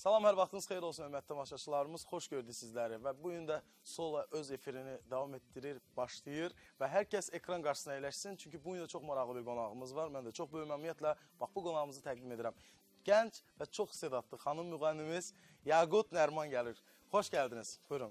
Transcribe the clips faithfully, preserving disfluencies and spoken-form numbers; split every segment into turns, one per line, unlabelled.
Salam, hər vaxtınız xeyir olsun, hörmətli tamaşaçılarımız. Xoş gördük sizləri və bu gün də Sola öz efirini davam etdirir, başlayır və hər kəs ekran qarşısına əyləşsin. Çünki bu gün də çox maraqlı bir qonağımız var. Mən də çox böyük məmnuniyyətlə bax bu qonağımızı təqdim edirəm. Gənc və çox istedadlı xanım müğənnimiz Yaqut Nərman gəlir. Xoş gəldiniz. Buyurun.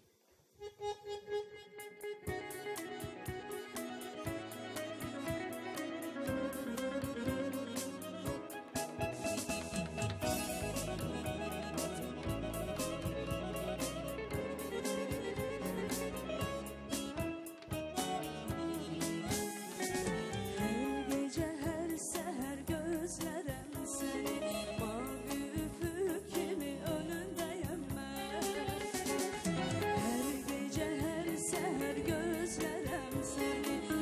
Her gece her seher gözlerem seni.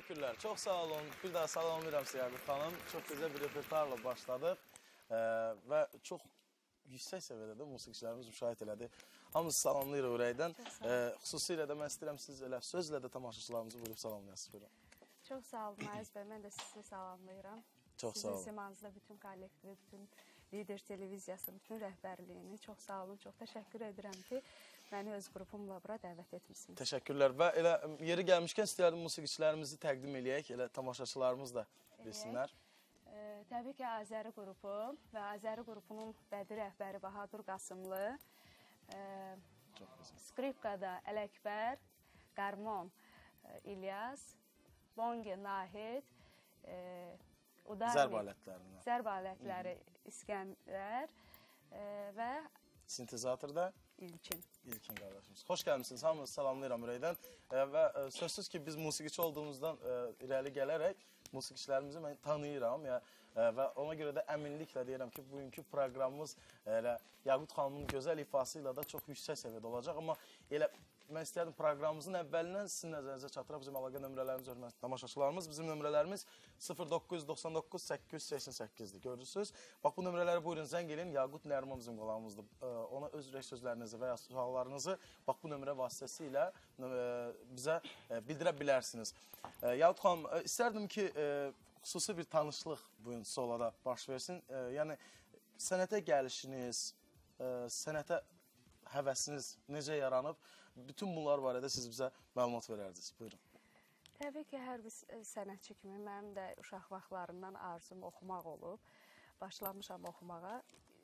Təşəkkürlər. Çox sağ olun. Bir daha salamlayıram sizə Yaqut xanım. Çox gözəl bir repertuarla başladıq e, və çox yüksək səviyyədə də musiqiçilərimiz müşahidə elədi. Hamınızı salamlayırıq ürəkdən. E, xüsusilə də mən istəyirəm siz elə sözlə də tamaşaçılarımızı buyurub salamlayasınız. Buyurun.
Çox sağ olun Ayaz bəy. Mən də sizi salamlayıram.
Çox sağ olun.
Sizin simanızda bütün kollektivi, bütün Lider televiziyası, bütün rəhbərliyini çox sağ olun. Çox təşəkkür edirəm ki, məni öz qrupumla bura dəvət etmişsiniz.
Təşəkkürlər və elə yeri gəlmişkən istəyərdim musiqiçilərimizi təqdim eləyək, elə tamaşaçılarımız da bilsinlər.
E, təbii ki, Azəri qrupu və Azəri qrupunun bədi rəhbəri Bahadur Qasımlı, e, skripkada Ələkbər, qarmon e, İlyas, bongi Nahid, e,
Zərb alətlərindən.
Zərb alətləri İskəndər e, və
sintezatorda
İlkin.
İlkin qardaşımız. Xoş gəlmişsiniz. Hamınızı salamlayıram ürəkdən. E, və e, sözsüz ki, biz musiqiçi olduğumuzdan e, irəli gələrək musiqiçilərimizi mən tanıyıram ya, e, və ona görə də əminliklə deyirəm ki, bugünkü proqramımız elə Yaqut xanımın gözəl ifası ilə də çox yüksək səviyyədə olacaq. Amma elə mən istəyərdim proqramımızın əvvəlindən sizin nəzərinizə çatdıraq bizim əlaqə nömrələrimiz, hörmətli tamaşaçılarımız. Bizim nömrələrimiz sıfır doqquz yüz doxsan doqquz səkkiz yüz səksən səkkizdir. Görürsünüz. Bax, bu nömrələri buyurun, zəng edin. Yaqut Nəriman bizim qonağımızdır. Ona öz ürək sözlərinizi və ya suallarınızı bax, bu nömrə vasitəsilə bizə bildirə bilərsiniz. Yaqut xanım, istərdim ki, xüsusi bir tanışlıq bugün solada baş versin. Yəni, sənətə gəlişiniz, sənətə həvəsiniz necə yaranıb? Bütün bunlar barədə siz bizə məlumat verərdiniz. Buyurun.
Təbii ki, hər bir sənətçi kimi mənim də uşaq vaxtlarından arzum oxumaq olub. Başlamışam oxumağa.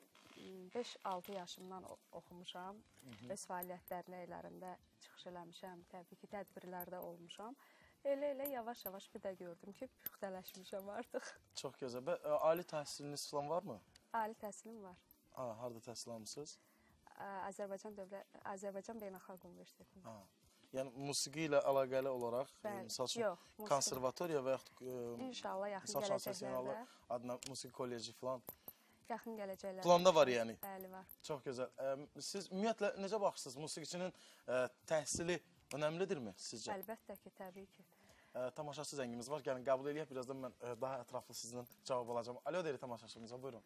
beş altı yaşımdan oxumuşam. Öz fəaliyyətlər nəylərində çıxış eləmişəm. Təbii ki, tədbirlərdə olmuşam. Elə-elə yavaş-yavaş bir də gördüm ki, püxtələşmişəm artıq.
Çox gözəl. Və ali təhsiliniz falan varmı?
Ali təhsilim var.
Ha, harada təhsil almışsınız?
Azərbaycan Dövlət, Azərbaycan Beynəlxalq Universitetində.
Yəni, musiqi ilə əlaqəli olaraq,
Bəli,
misal üçün,
yox,
konservatoriya və yaxud
İnşallah yaxın gələcəklərdə
adına musiqi kolleji falan.
Yaxın gələcəklərdə.
Planda var yəni.
Bəli, var.
Çox gözəl. Siz ümumiyyətlə necə baxırsınız? Musiqiçinin təhsili önəmlidirmi sizcə?
Əlbəttə ki, təbii ki.
Tamaşaçı zəngimiz var. Gəlin, qəbul edək. Birazdan mən daha ətraflı sizdən cavab alacağım. Alo, deyir tamaşaçımıza. Buyurun.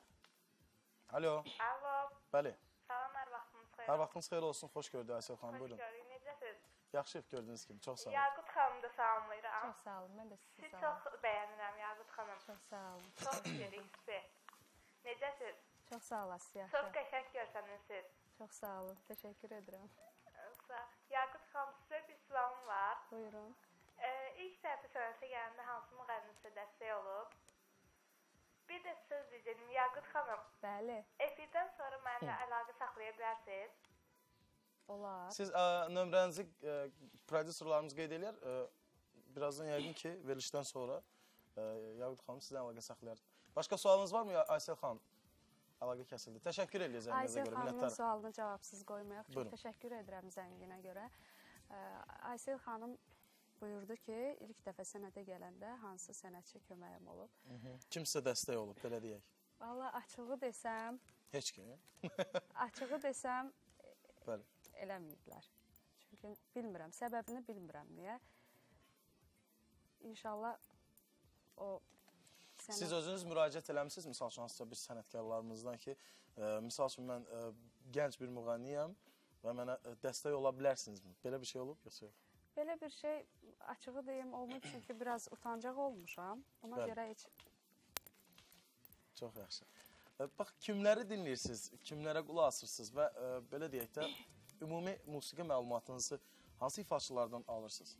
Alo.
Alo.
Bəli.
Salamlar, vaxtınız xeyir.
Hər vaxtınız xeyir olsun. Xoş gördük Aysel xanım. Buyurun.
Xoş gördük. Necəsiz?
Yaxşı, gördüyünüz kimi. Çox sağ olun.
Yaqut xanımı da salamlayıram.
Çox sağ olun. Mən də sizi
Sizi
salamlayıram.
çox bəyənirəm Yaqut xanım.
Çox sağ olun.
Çox sevirik sizi. Necəsiz?
Çox sağ olasınız.
Çox qəşəng görsənirsiniz.
Çox sağ olun. Təşəkkür edirəm.
Yaqut xanım, sizə bir sualım var.
Buyurun.
Ee, ilk səhifə sənətə gələndə hansı müğənnisi dəstək olub? Bir də söz diyeceğim Yaqut xanım.
Bəli.
Efirdən sonra mənimlə əlaqə saxlaya bilərsiniz.
Olar.
Siz ə, nömrənizi ə, prodüserlarımız qeyd edir. Ə, birazdan yəqin ki, verilişdən sonra ə, Yaqut xanım sizdən əlaqə saxlayar. Başqa sualınız varmı Aysel xanım? Əlaqə kəsildi. Təşəkkür edirik zənginizə görə.
Aysel xanımın sualını cavabsız qoymayaq. Çox
Buyurun.
təşəkkür edirəm zənginə görə. Ə, Aysel xanım buyurdu ki, ilk dəfə sənətə gələndə hansı sənətçi köməyim olub?
Hı -hı. Kim sizə dəstək olub, belə deyək?
Valla açığı desəm,
Heç kim.
açığı desəm,
Bəli.
eləməyiblər. Çünki bilmirəm, səbəbini bilmirəm niyə. İnşallah o sənət...
Siz özünüz müraciət eləmişsiniz, misal üçün, hansısa bir sənətkarlarımızdan ki, e, misal üçün, mən e, gənc bir müğənniyəm və mənə e, dəstək ola bilərsinizmi? Belə bir şey olub, yoxsa yox?
Belə bir şey, açığı deyim, olmayıb, çünki biraz utancaq olmuşam. Ona
Bəli.
görə heç...
Çox yaxşı. E, bax, kimləri dinləyirsiniz, kimlərə qulaq asırsınız və e, belə deyək də, ümumi musiqi məlumatınızı hansı ifaçılardan alırsınız?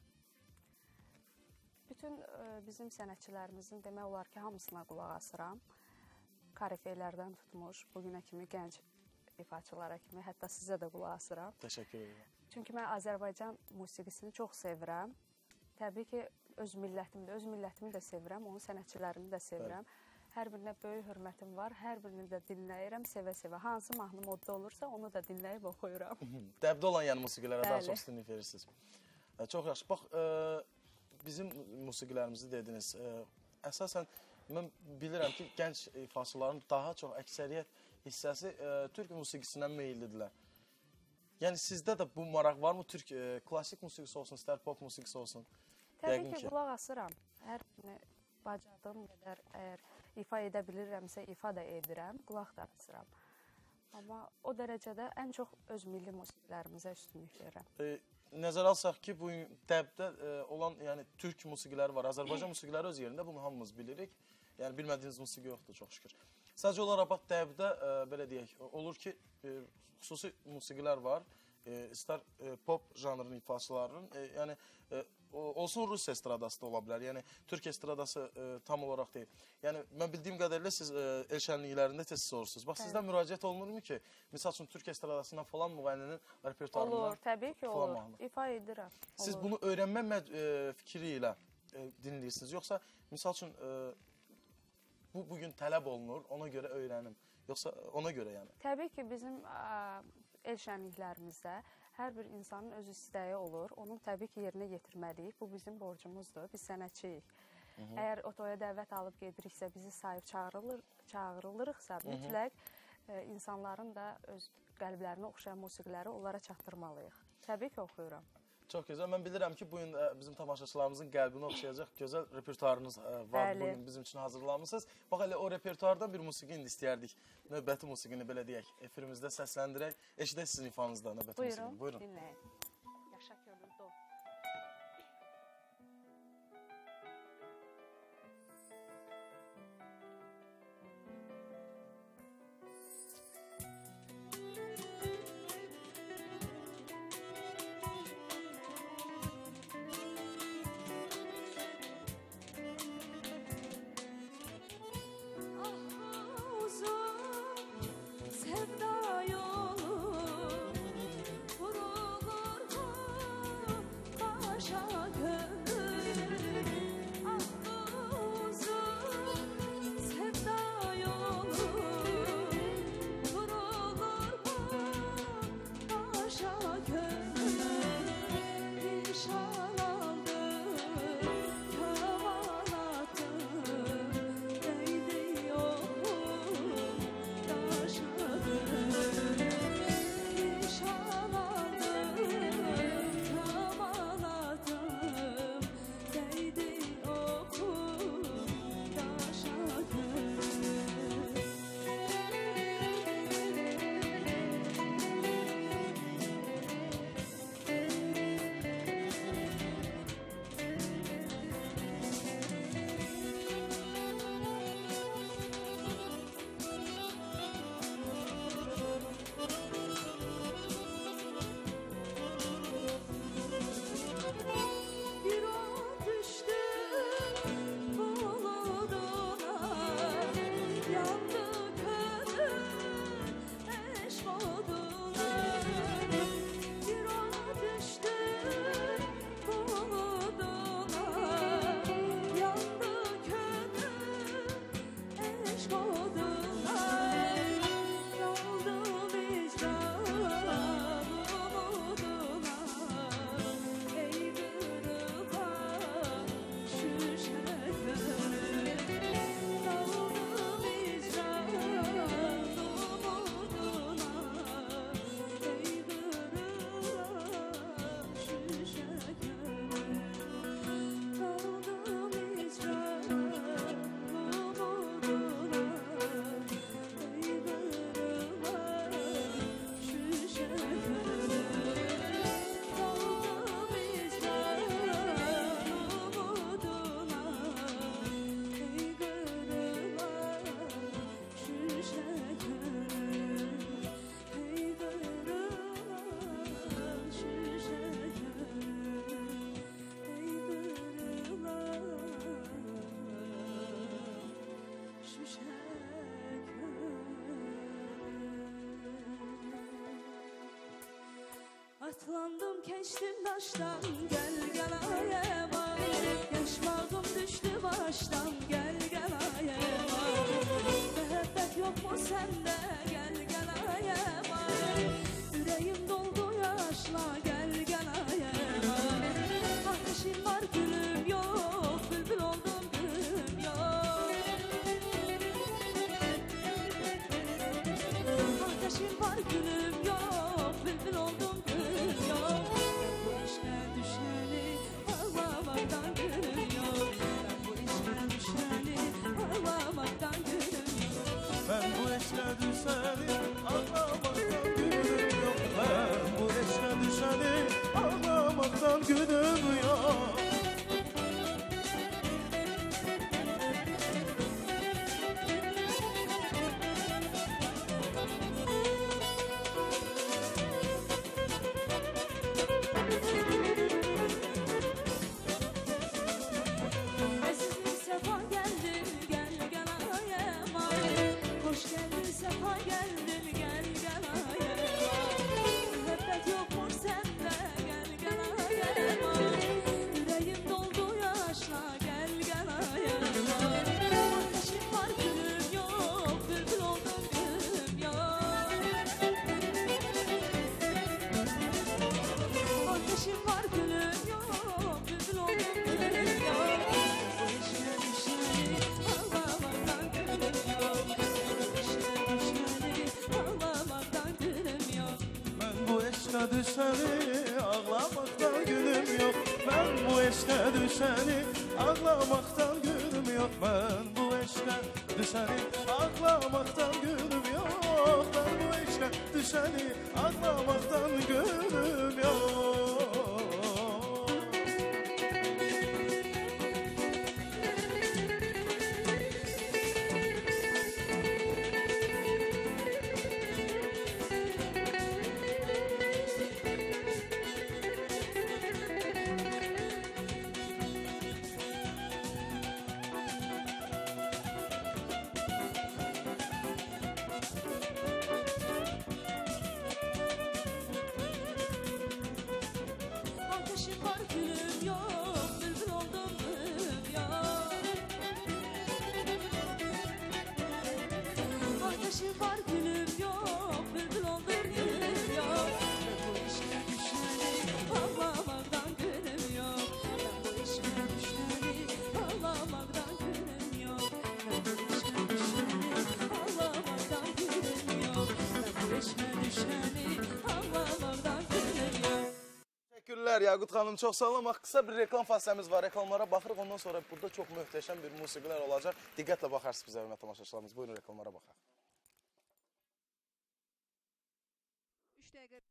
Bütün e, bizim sənətçilərimizin demək olar ki, hamısına qulaq asıram. Karifeylərdən tutmuş, bugünə kimi gənc ifaçılara kimi, hətta sizə də qulaq asıram.
Təşəkkür edirəm.
Çünki mən Azərbaycan musiqisini çox sevirəm. Təbii ki, öz millətimi də, öz millətimi də sevirəm, onun sənətçilərimi də sevirəm. Bəli. Hər birinə böyük hörmətim var, hər birini də dinləyirəm, sevə-sevə. Hansı mahnı modda olursa, onu da dinləyib oxuyuram.
Dəbdə olan yəni musiqilərə daha çox üstünlük verirsiniz. E, çox yaxşı. Bax, e, bizim musiqilərimizi dediniz. E, əsasən, mən bilirəm ki, gənc ifaçıların daha çox əksəriyyət hissəsi e, türk musiqisindən meyillidirlər. Yəni, sizdə də bu maraq varmı? Türk e, klassik musiqisi olsun, istər pop musiqisi olsun.
Təbii
Yəqin
ki,
ki.
qulaq asıram. Hər birini bacardığım qədər əgər ifa edə bilirəmsə, ifa da edirəm, qulaq da asıram. Amma o dərəcədə ən çox öz milli musiqilərimizə üstünlük verirəm.
E, nəzərə alsaq ki, bu dəbdə e, olan, yəni türk musiqiləri var. Azərbaycan musiqiləri öz yerində, bunu hamımız bilirik. Yəni bilmədiyiniz musiqi yoxdur, çox şükür. Sadəcə olaraq bax dəbdə e, belə deyək, olur ki, e, xüsusi musiqilər var. E, istər e, pop janrının ifaçılarının, e, yəni e, olsun Rus estradası da ola bilər. Yəni türk estradası e, tam olaraq deyil. Yəni mən bildiyim qədərilə siz e, el şənliklərində tez sorursunuz. Bax sizdən müraciət olunurmu ki, misal üçün türk estradasından falan müğənninin repertuarından
Olur, təbii ki, olur. İfa edirəm.
Siz
Olur.
bunu öyrənmə e, fikri ilə e, dinləyirsiniz, yoxsa misal üçün e, bu bugün tələb olunur, ona görə öyrənim, yoxsa ona görə yəni?
Təbii ki, bizim ə, el şənliklərimizdə hər bir insanın öz istəyi olur. Onu təbii ki, yerinə yetirməliyik. Bu bizim borcumuzdur. Biz sənətçiyik. Hı -hı. Əgər otoya dəvət alıb gediriksə, bizi sahib çağırılır, çağırılırıqsa, mütləq ə, insanların da öz qəlblərinə oxşayan musiqiləri onlara çatdırmalıyıq. Təbii ki, oxuyuram.
Çox gözəl. Mən bilirəm ki, bugün ə, bizim tamaşaçılarımızın qəlbini oxşayacaq gözəl repertuarınız ə, var.
Bəli.
Bugün bizim üçün hazırlanmışsınız. Bax, elə o repertuardan bir musiqi indi istəyərdik. Növbəti musiqini belə deyək, efirimizdə səsləndirək. Eşidək sizin ifanızda növbəti
Buyurun,
musiqini. Buyurun.
dinləyin. Yaşa könül do.
Atlandım keçtim daştan gel gel ayema. Yaşmağım düştü baştan gel gel ayema. Müebbet yok mu sende gel gel ayema. Yüreğim doldu yaşla gel gel ayema. Ateşim var gülüm yok, bülbül oldum gülüm yok. Ateşim var gülüm yok, bülbül oldum gülüm yok. Bu işe düşeni ağlamadan
düşəni ağlamaqdan gülüm yox. Mən bu eşqə düşəni ağlamaqdan gülüm yox. Mən bu eşqə düşəni ağlamaqdan gülüm yox. Mən bu eşqə düşəni ağlamaqdan gülüm yox.
Ateşim var gülüm yok, bülbül oldum gülüm yok. Ateşim var gülüm yok, bülbül oldum gülüm yok. Ben bu işe düşeni ağlamaktan gülüm yok. Ben bu işe düşeni ağlamaktan gülüm yok. Ben bu işe düşeni ağlamaktan gülüm yok. Ben bu işe düşeni ağlamaktan gülüm yok.
Teşekkürler Yaqut xanım, çox sağ olun. Qısa bir reklam fasiləmiz var. Reklamlara baxırıq. Ondan sonra burada çox möhtəşəm bir musiqilər olacaq. Diqqətlə baxarsınız bizə, hörmətli tamaşaçılarımız. Buyurun reklamlara baxaq.
üç dəqiqə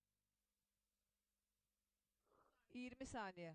iyirmi saniyə.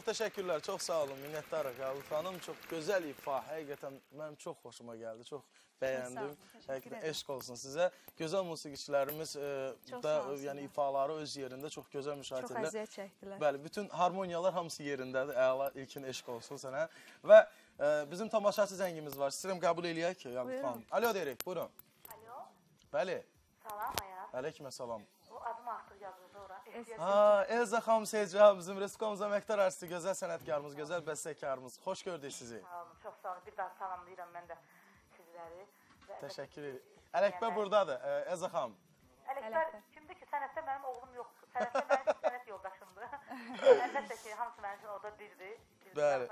Çox təşəkkürlər, çox sağ olun, minnətdarıq Yaqut xanım. Çox gözəl ifa, həqiqətən mənim çox xoşuma gəldi, çox bəyəndim. Həqiqətən eşq olsun sizə. Gözəl musiqiçilərimiz e, da yəni ifaları öz yerində çox gözəl müşahidə edirlər.
Çox əziyyət çəkdilər.
Bəli, bütün harmoniyalar hamısı yerindədir. Əla, ilkin eşq olsun sənə. Və e, bizim tamaşaçı zəngimiz var. İstəyirəm qəbul eləyək ki, Yaqut xanım. Alo deyirik, buyurun.
Alo.
Bəli.
Salam Ayaz.
Əleykümə salam.
O adım artıq yazıldı ora.
Ha, Elza xanım Seyca, bizim Respublikamız əməkdar artisti, gözəl sənətkarımız, gözəl bəstəkarımız. Xoş gördük sizi.
Sağ olun, çox sağ olun. Bir daha salamlayıram mən də sizləri.
Təşəkkür ederim. Ələkbər buradadır, Elza xanım.
Ələkbər kimdir ki, sənətdə mənim oğlum yoxdur. Sənətdə mənim sənət yoldaşımdır. Əlbəttə ki, hamısı mənim üçün orada birdir.
Bəli.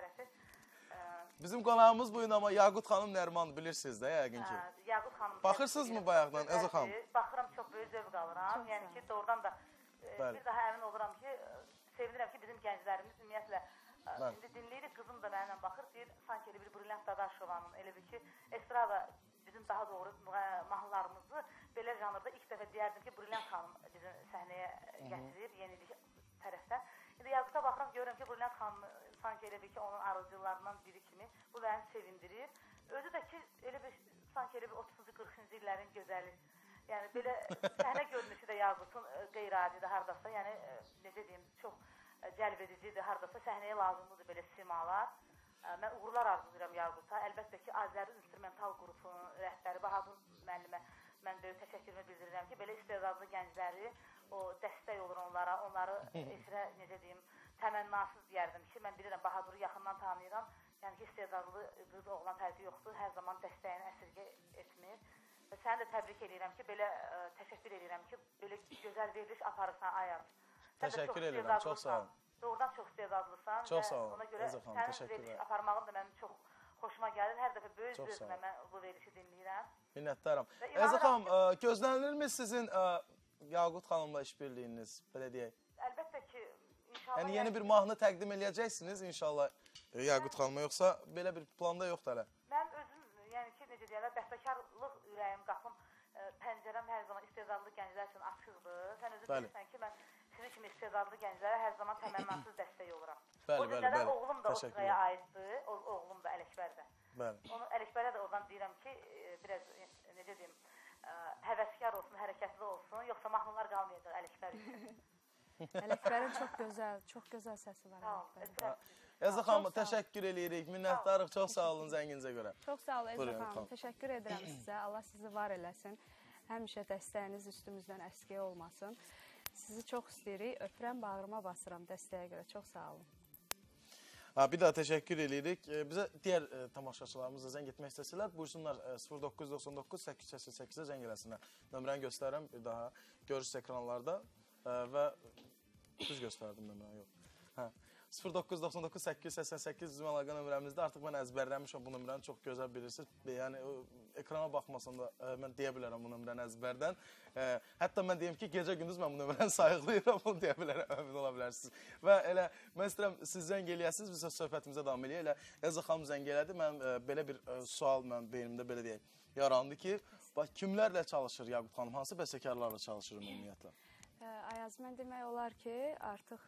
Bizim qonağımız bu gün amma Yaqut xanım Nərmandır, bilirsiniz də yəqin ki.
Yaqut xanım.
Baxırsınızmı bayaqdan, Elza xanım?
Baxıram, çox böyük zövq alıram. Yəni ki, doğrudan da bir daha əmin oluram ki, sevinirəm ki, bizim gənclərimiz ümumiyyətlə indi dinləyirik, qızım da mənimlə baxır, deyir, sanki elə bir Brilliant Dadaşovanın, elə bir ki, estrada bizim daha doğru mahnılarımızı belə janrda ilk dəfə deyərdim ki, Brilliant xanım bizim səhnəyə gətirir, yenilik tərəfdən. İndi Yaquta baxıram, görürəm ki, Brilliant xanım sanki elə bir ki, onun arıcılarından biri kimi, bu məni sevindirir. Özü də ki, elə bir, sanki elə bir otuzuncu qırxıncı illərin gözəli. Yəni, belə səhnə görünüşü də Yaqutun qeyri-adidir haradasa, yəni, necə deyim, çox cəlb edicidir haradasa, səhnəyə lazımlıdır belə simalar. Mən uğurlar arzulayıram Yaquta. Əlbəttə ki, Azəri instrumental qrupunun rəhbəri Bahadur müəllimə mən böyük təşəkkürümü bildirirəm ki, belə istedadlı gəncləri, o dəstək olur onlara, onları eşirə, necə deyim, təmənnasız deyərdim ki, mən bilirəm, Bahaduru yaxından tanıyıram. Yəni ki, istedadlı qız oğlan fərqi yoxdur, hər zaman dəstəyini əsirgə etmir. Və səni də təbrik edirəm ki, belə ə, təşəkkür edirəm ki, belə gözəl veriliş aparırsan Ayaz.
Təşəkkür edirəm, çox sağ olun.
Doğrudan çox istedadlısan.
Çox sağ olun.
Ona görə sənin veriliş aparmağın da mənim çox xoşuma gəlir. Hər dəfə böyük zövqlə mən bu verilişi dinləyirəm.
Minnətdaram. Elza xanım, gözlənilirmi sizin ə, Yaqut xanımla işbirliyiniz, belə deyək?
Əlbəttə ki, inşallah.
Yəni yeni bir mahnı təqdim eləyəcəksiniz inşallah Yaqut xanıma, yoxsa belə bir planda yoxdur hələ?
Mən özüm, yəni ki, necə deyərlər, bəstəkarlıq ürəyim, qapım, pəncərəm hər zaman istedadlı gənclər üçün açıqdır. Sən özün bilirsən ki, mən sizin kimi istedadlı gənclərə hər zaman təmənnasız dəstək oluram.
Bəli, bəli, bəli.
Oğlum da o sıraya aiddir, oğlum da Ələkbər də.
Bəli.
Onu Ələkbərə də oradan deyirəm ki, biraz, necə deyim, həvəskar olsun, hərəkətli olsun, yoxsa mahnılar qalmayacaq Ələkbər üçün.
Ələkbərin çox gözəl, çox gözəl səsi var Ələkbərin.
Elza xanım, təşəkkür edirik, minnətdarıq, çox sağ olun zənginizə görə.
Çox sağ olun Elza xanım, təşəkkür edirəm sizə, Allah sizi var eləsin, həmişə dəstəyiniz üstümüzdən əskik olmasın. Sizi çox istəyirik, öpürəm, bağrıma basıram dəstəyə görə, çox sağ olun.
Ha, bir daha təşəkkür edirik. Bizə digər e, tamaşaçılarımız da zəng etmək istəsələr, buyursunlar e, sıfır doqquz doxsan doqquz səkkiz yüz səksən səkkizə zəng eləsinlər. Nömrəni göstərirəm bir daha, görürsünüz ekranlarda e, və düz göstərdim nömrəni, yox. Hə. sıfır doqquz doxsan doqquz səkkiz yüz səksən səkkiz bizim əlaqə nömrəmizdə. Artıq mən əzbərləmişəm bu nömrəni, çox gözəl bilirsiniz. Yəni ekrana baxmasam da ə, mən deyə bilərəm bu nömrəni əzbərdən. Ə, hətta mən deyim ki, gecə-gündüz mən bu nömrəni sayıqlayıram, bunu deyə bilərəm, əmin ola bilərsiniz. Və elə mən istəyirəm siz zəng eləyəsiniz, biz söhbətimizə davam eləyək. Elə Elza xanım zəng elədi. Mən ə, belə bir ə, sual mən beynimdə belə deyək yarandı ki, bax kimlərlə çalışır Yaqut xanım? Hansı bəstəkarlarla çalışır ümumiyyətlə?
Ayaz, mən demək olar ki, artıq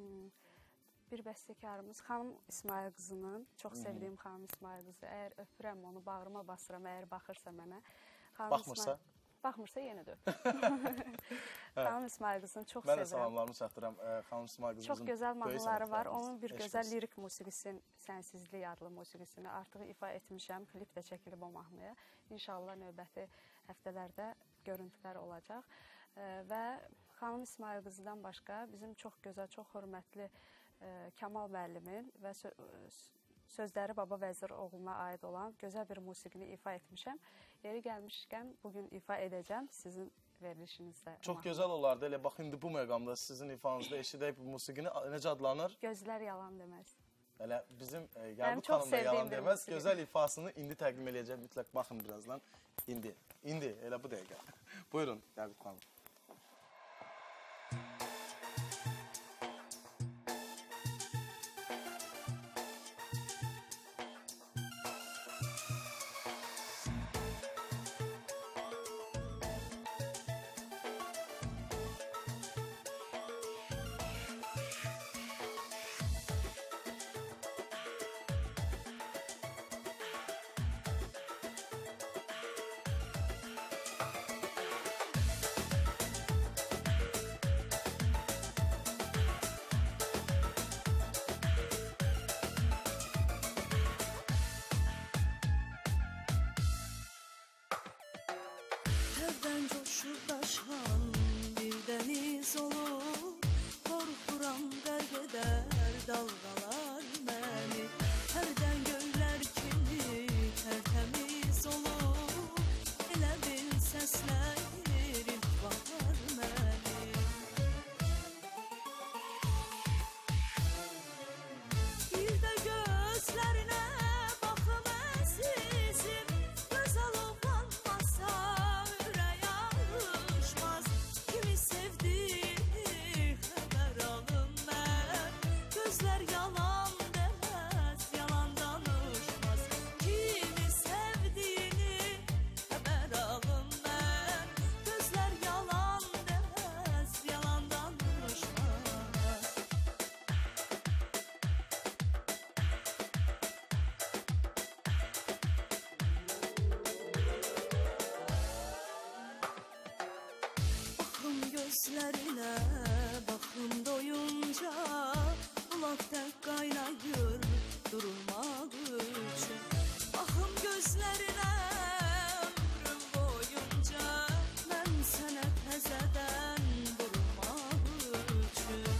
bir bəstəkarımız Xanım İsmail qızının, çox sevdiyim Xanım İsmail qızı. Əgər öpürəm onu, bağrıma basıram, əgər baxırsa mənə.
Baxmırsa?
Baxmırsa yenə də öpürəm. Xanım İsmail qızını çox sevirəm.
Mən də salamlarımı çatdıram Xanım İsmail qızımızın.
Çox gözəl mahnıları var. Onun bir gözəl lirik musiqisin, Sənsizlik adlı musiqisini artıq ifa etmişəm. Klip də çəkilib o mahnıya. İnşallah növbəti həftələrdə görüntülər olacaq. Və Xanım İsmail qızıdan başqa bizim çox gözəl, çox hörmətli Kamal müəllimin və sözləri Baba Vəzir oğluna aid olan gözəl bir musiqini ifa etmişəm. Yeri gəlmişkən bugün ifa edəcəm sizin verilişinizdə.
Çox gözəl olardı. Elə bax indi bu məqamda sizin ifanızda eşidək bu musiqini necə adlanır?
Gözlər yalan deməz.
Elə bizim e, Yaqut xanım da yalan deməz. Gözəl ifasını indi təqdim eləyəcəm. Mütləq baxın birazdan. İndi. İndi elə bu dəqiqə. Buyurun Yaqut xanım.
Hərdən coşur daşan bir dəniz olur, qorxuram qərq edər dalğalar məni. Hərdən göylər kimi tərtəmiz olur, elə bil səsləyir ilk bahar məni. Bir də gözlərinə baxım əzizim, gözəl oğlanmasa ürək alışmaz. Kimi sevdiğini xəbər alım mən, gözlər yalan deməz, yalan danışmaz. Kimi sevdiğini xəbər alım mən, gözlər yalan deməz, yalan danışmaz. Baxım gözlərinə, baxım doyunca, bulaq tək qaynayır durulmaq üçün. Baxım gözlərinə ömrüm boyunca, mən sənə təzədən vurmaq üçün.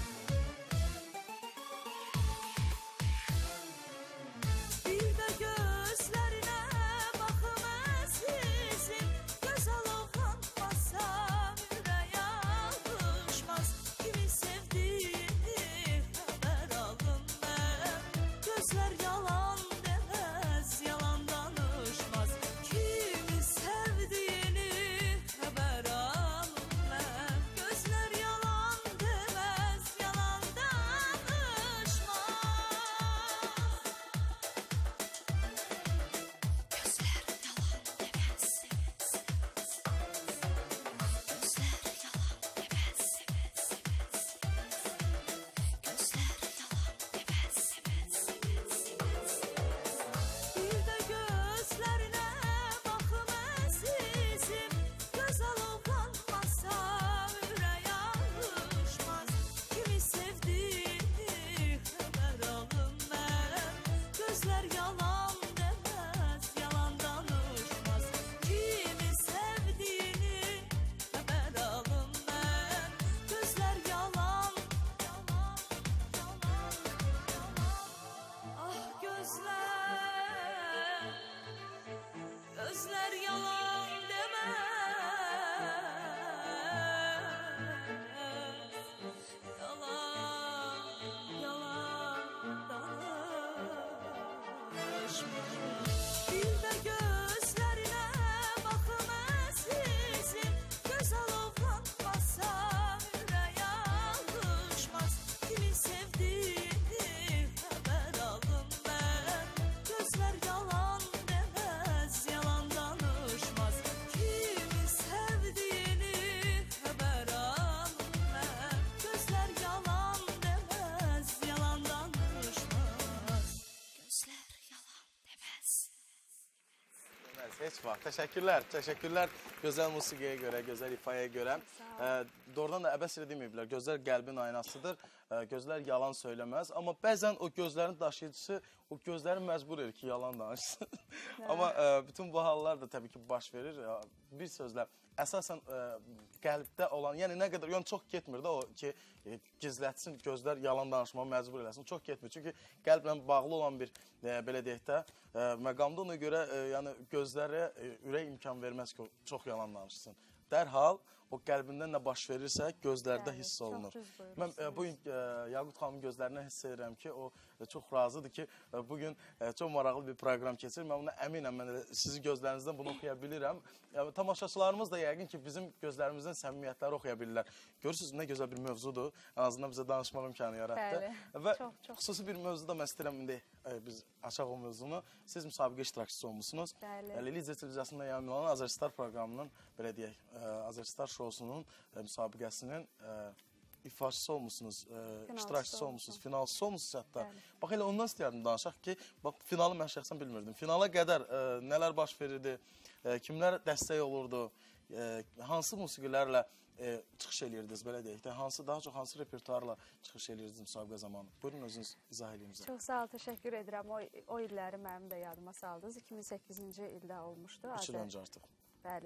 Bir də gözlərinə baxım əzizim, gözəl oğlanmasa ürək alışmaz. Kimi sevdiğini xəbər alım mən, gözlər yalan deməz, yalan danışmaz. Kimi sevdiğini xəbər alım mən, gözlər yalan deməz, yalan danışmaz. Bir də gözlərinə baxım əzizim, gözəl oğlanmasa ürək alışmaz. Kimi sevdiğini xəbər alım mən, gözlər yalan deməz, yalan danışmaz. Kimi sevdiğini xəbər alım mən, gözlər yalan, yalan, yalan, yalan. Ah gözlər, gözlər yalan deməz, yalan, yalan danışmaz. Bir də gözlərinə baxım əzizim, gözəl oğlanmasa ürək alışmaz. Kimi sevdiğini xəbər alım mən, gözlər yalan deməz, yalan danışmaz. Kimi sevdiğini xəbər alım mən, gözlər yalan deməz, yalan danışmaz. Gözlər yalan deməz.
Deməz, heç vaxt. Təşəkkürlər, təşəkkürlər gözəl musiqiyə görə, gözəl ifaya görə. Ə, doğrudan da əbəs elə deməyiblər. Gözlər qəlbin aynasıdır. Ə, gözlər yalan söyləməz. Amma bəzən o gözlərin daşıyıcısı o gözləri məcbur edir ki, yalan danışsın. Amma ə, bütün bu hallar da təbii ki, baş verir. Ə, bir sözlə, əsasən ə, qəlbdə olan, yəni nə qədər, yəni çox getmir də o ki, e, gizlətsin, gözlər yalan danışmağa məcbur eləsin. Çox getmir. Çünki qəlblə bağlı olan bir, e, belə deyək də, e, məqamda ona görə e, yəni gözlərə e, ürək imkan verməz ki, o çox yalan danışsın. Dərhal o qəlbindən nə baş verirsə, gözlərdə
Bəli,
hiss
çox
olunur.
düz buyurursunuz.
Mən e, bugün e, Yaqut xanımın gözlərindən hiss edirəm ki, o e, çox razıdır ki, e, bugün e, çox maraqlı bir proqram keçir. Mən buna əminəm, mən də sizin gözlərinizdən bunu oxuya bilirəm. E, tamaşaçılarımız da yəqin ki, bizim gözlərimizdən səmimiyyətləri oxuya bilirlər. Görürsünüz, nə gözəl bir mövzudur. En azından bizə danışmaq imkanı yaratdı.
Bəli,
Və
çox, çox.
xüsusi bir mövzuda mən istəyirəm indi e, biz açaq o mövzunu. Siz müsabiqə iştirakçısı olmusunuz.
Bəli.
Lidia televiziyasında yayımlanan Azərstar proqramının, belə deyək, e, Azərstar şousunun e, müsabiqəsinin e, ifaçısı olmusunuz, e, iştirakçısı olmusunuz, finalçısı olmusunuz hətta.
Bəli.
Bax elə ondan istəyərdim danışaq ki, bax finalı mən şəxsən bilmirdim. Finala qədər e, nələr baş verirdi, e, kimlər dəstək olurdu, e, hansı musiqilərlə e, çıxış edirdiniz, belə deyək də, hansı daha çox hansı repertuarla çıxış edirdiniz müsabiqə zamanı? Buyurun özünüz izah edin bizə.
Çox sağ ol, təşəkkür edirəm. O, o illəri mənim də yadıma saldınız. iki min səkkizinci ildə olmuşdu.
üç il
Azər-
öncə artıq.
Bəli.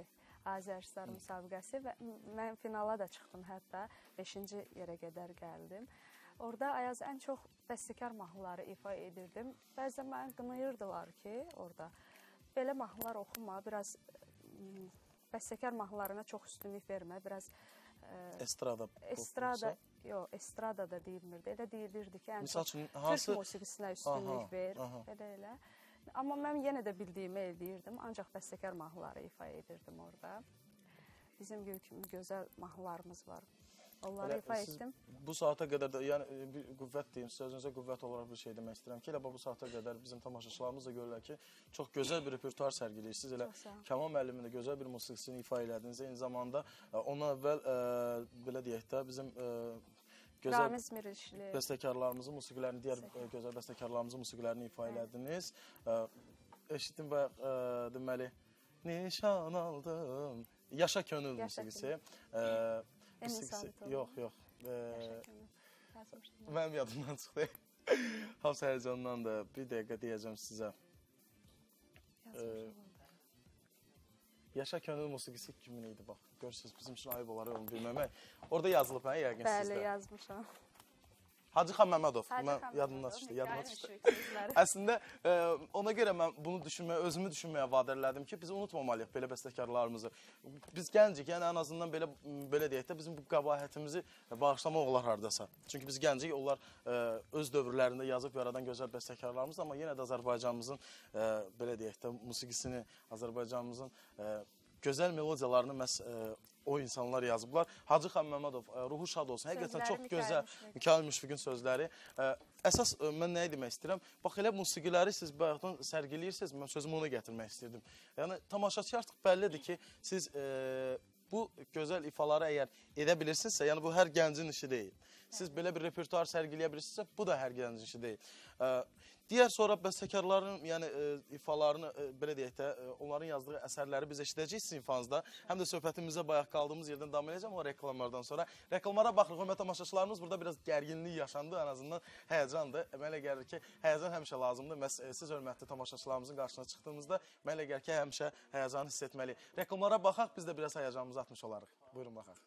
Azəristar müsabiqəsi və mən finala da çıxdım, hətta beşinci yerə qədər gəldim. Orada Ayaz ən çox bəstəkar mahnıları ifa edirdim. Bəzən məni qınayırdılar ki, orada belə mahnılar oxuma, biraz bəstəkar mahnılarına çox üstünlük vermə, biraz
Estrada.
Estrada, yox, estrada da deyilmirdi. Elə deyilirdi ki, ən
Misal
çox
üçün,
Türk
hansı-
musiqisinə üstünlük
Aha,
ver,
aha.
elə elə. Amma mən yenə də bildiyimi eləyirdim, ancaq bəstəkar mahnıları ifa edirdim orada. Bizim kimi gözəl mahnılarımız var. Onları
Elə
ifa
siz
etdim.
Bu saata qədər də, yəni e, bir qüvvət deyim, sözünüzə qüvvət olaraq bir şey demək istəyirəm ki, elə bu saata qədər bizim tamaşaçılarımız da görürlər ki, çox gözəl bir repertuar sərgiləyirsiniz. Elə
Çox sağ olun.
Kamal müəllimin də gözəl bir musiqisini ifa elədiniz. Eyni zamanda e, ondan əvvəl e, belə deyək də bizim e, gözəl
Ramiz Mirişli.
bəstəkarlarımızın musiqilərini, digər e, gözəl bəstəkarlarımızın musiqilərini ifa elədiniz. E, Eşitdim və e, deməli nişan aldım. Yaşa könül
Yaşa
musiqisi.
Könül.
E,
Emin
musiqisi-
Sabitoğlu.
Yox, yox. E,
Təşəkkür yazmışdım.
Mənim yadımdan çıxdı. Hamısı həyəcandan da bir dəqiqə deyəcəm sizə.
Yazmışdım.
Yaşa könül musiqisi kimin idi bax. Görürsünüz bizim üçün ayıb olar onu bilməmək. Orada yazılıb hə yəqin
Bəli,
sizdə.
yazmışam.
Hacı xan Məmmədov.
Hacı
Mən
xan
yadımdan
Məmmədov,
çıxdı, yadımdan
Mikail
çıxdı.
Müşfiq sözləri.
Əslində e, ona görə mən bunu düşünməyə, özümü düşünməyə vadar elədim ki, biz unutmamalıyıq belə bəstəkarlarımızı. Biz gəncik, yəni ən azından belə belə deyək də bizim bu qəbahətimizi bağışlamaq olar hardasa. Çünki biz gəncik, onlar e, öz dövrlərində yazıb yaradan gözəl bəstəkarlarımız, amma yenə də Azərbaycanımızın e, belə deyək də musiqisini, Azərbaycanımızın e, gözəl melodiyalarını məhz e, o insanlar yazıblar. Hacı xan Məmmədov, e, ruhu şad olsun. Həqiqətən
Sözləri
çox
Mikail
gözəl.
Müşfiq.
Mikail Müşfiqin sözləri. E, Əsas e, mən nəyi demək istəyirəm? Bax elə musiqiləri siz bayaqdan sərgiləyirsiniz. Mən sözümü ona gətirmək istirdim. Yəni tamaşaçı artıq bəllidir ki, siz e, bu gözəl ifaları əgər edə bilirsinizsə, yəni bu hər gəncin işi deyil. Siz belə bir repertuar sərgiləyə bilirsinizsə, bu da hər gəncin işi deyil. E, Digər sonra bəstəkarların, yəni e, ifalarını e, belə deyək də, e, onların yazdığı əsərləri biz eşidəcəyik sizin ifanızda. Həm də söhbətimizə bayaq qaldığımız yerdən davam edəcəm o reklamlardan sonra. Reklamlara baxırıq, hörmətli tamaşaçılarımız, burada biraz gərginlik yaşandı, ən azından həyəcandır. Mənə elə gəlir ki, həyəcan həmişə lazımdır. Məs e, siz hörmətli tamaşaçılarımızın qarşısına çıxdığımızda mənə elə gəlir ki, həmişə həyəcanı hiss etməliyik. Reklamlara baxaq, biz də biraz həyəcanımızı atmış olarıq. Buyurun baxaq.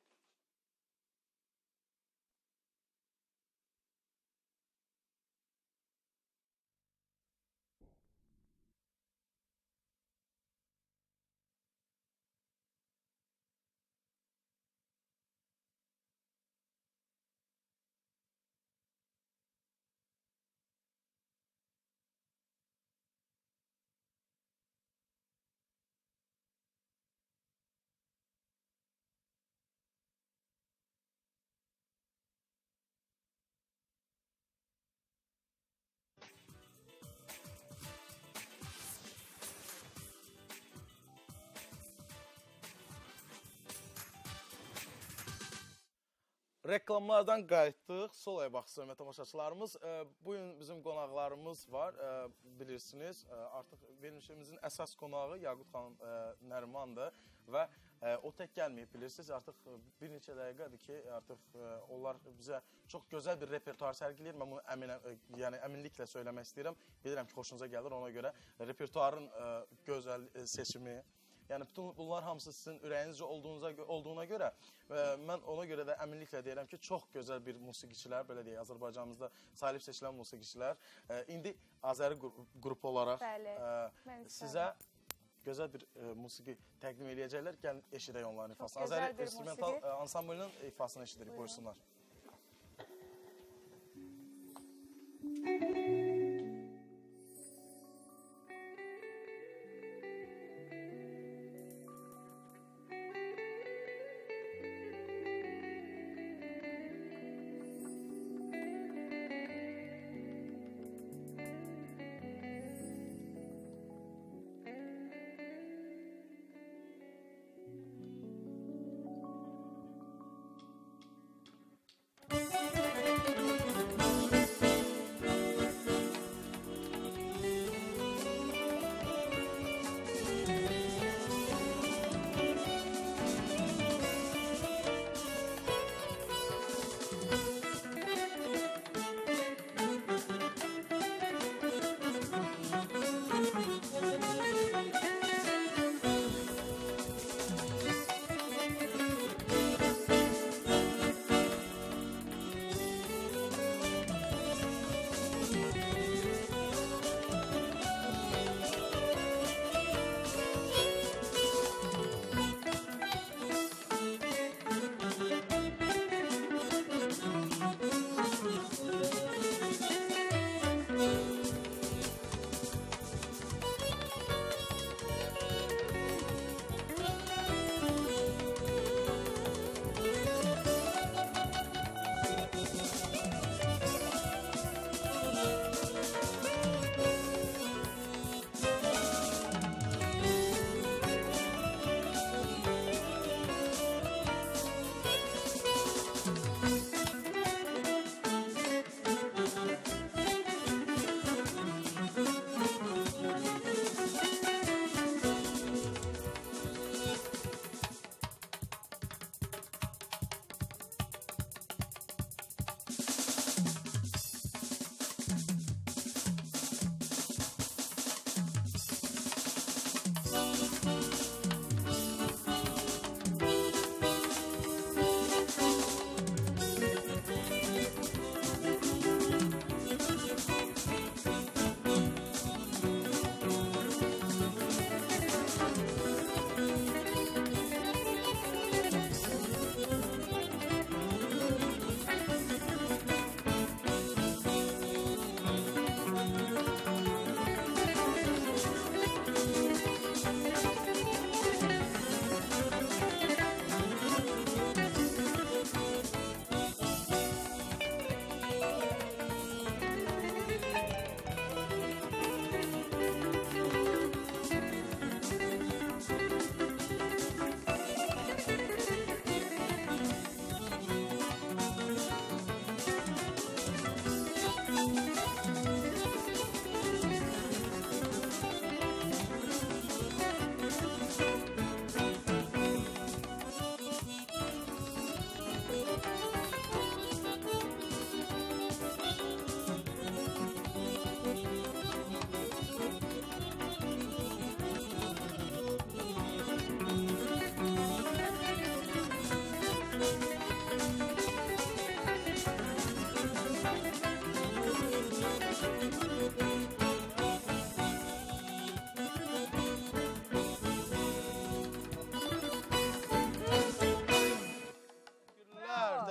Reklamlardan qayıtdıq. Solaya baxsın, hörmətli tamaşaçılarımız. E, bugün bizim qonaqlarımız var, e, bilirsiniz. E, artıq verilişimizin əsas qonağı Yaqut xanım e, Nərimandır və e, o tək gəlməyib, bilirsiniz. Artıq bir neçə dəqiqədir ki, artıq e, onlar bizə çox gözəl bir repertuar sərgiləyir. Mən bunu əminəm, e, yəni əminliklə söyləmək istəyirəm. Bilirəm ki, xoşunuza gəlir, ona görə repertuarın e, gözəl e, seçimi. Yəni bütün bunlar hamısı sizin ürəyinizcə olduğunuza, olduğuna görə e, mən ona görə də əminliklə deyirəm ki, çox gözəl bir musiqiçilər, belə deyək, Azərbaycanımızda salib seçilən musiqiçilər. E, indi Azəri qrupu olaraq
Bəli,
e,
mən
sizə gözəl bir e, musiqi təqdim edəcəklər. Gəlin eşidək onların ifasını.
gözəl
Azəri
bir
instrumental
musiqi.
e, ansamblının ifasını eşidirik, buyursunlar.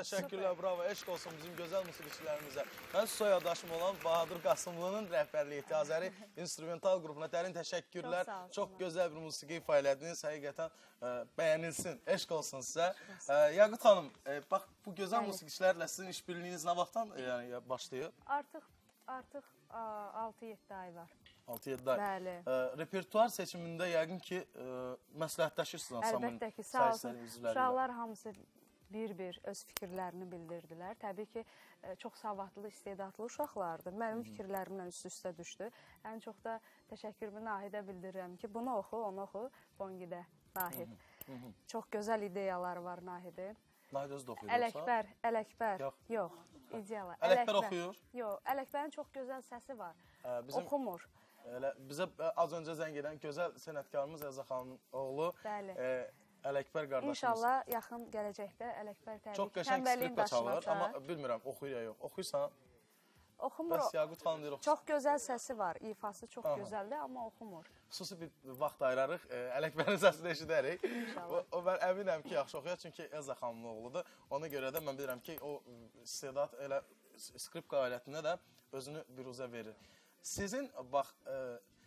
təşəkkürlər, bravo, eşq olsun bizim gözəl musiqiçilərimizə. Mən soyadaşım olan Bahadır Qasımlının rəhbərliyi Azəri instrumental qrupuna dərin təşəkkürlər. Çox gözəl bir musiqi ifa elədiniz, həqiqətən ə, bəyənilsin, eşq olsun sizə. Ə, Yaqut xanım, ə, bax bu gözəl musiqiçilərlə sizin işbirliyiniz nə vaxtdan yəni, başlayıb?
Artıq, artıq altı yeddi ay var.
altı yeddi ay.
Bəli.
Ə, repertuar seçimində yəqin ki, ə, məsləhətləşirsiniz.
Əlbəttə ki, sağ olsun. Uşaqlar hamısı bir-bir öz fikirlərini bildirdilər. Təbii ki, çox savadlı, istedadlı uşaqlardır. Mənim fikirlərimlə üst-üstə düşdü. Ən çox da təşəkkürümü Nahidə bildirirəm ki, bunu oxu, onu oxu, Bongidə, Nahid. Çox gözəl ideyaları var Nahidin.
Nahid özü də oxuyur.
Ələkbər, Ələkbər, yox, ideyalar.
Ələkbər oxuyur?
Yox, Ələkbərin çox gözəl səsi var, oxumur.
Elə, bizə az öncə zəng edən gözəl sənətkarımız Əzə xanımın oğlu e, Ələkbər qardaşımız.
İnşallah yaxın gələcəkdə Ələkbər təbii
çox qəşəng skripka çalır, amma bilmirəm, oxuyur ya yox. Oxuyursan?
Oxumur.
Bəs Yaqut xanım deyir, oxuyur.
Çox gözəl səsi var, ifası çox Aha. gözəldir, amma oxumur.
Xüsusi bir vaxt ayırarıq, e, Ələkbərin səsini eşidərik. İnşallah. O, o, mən əminəm ki, yaxşı oxuyur, çünki Əzə xanımın oğludur. Ona görə də mən bilirəm ki, o istedad elə skripka alətində də özünü biruzə verir. Sizin, bax, e,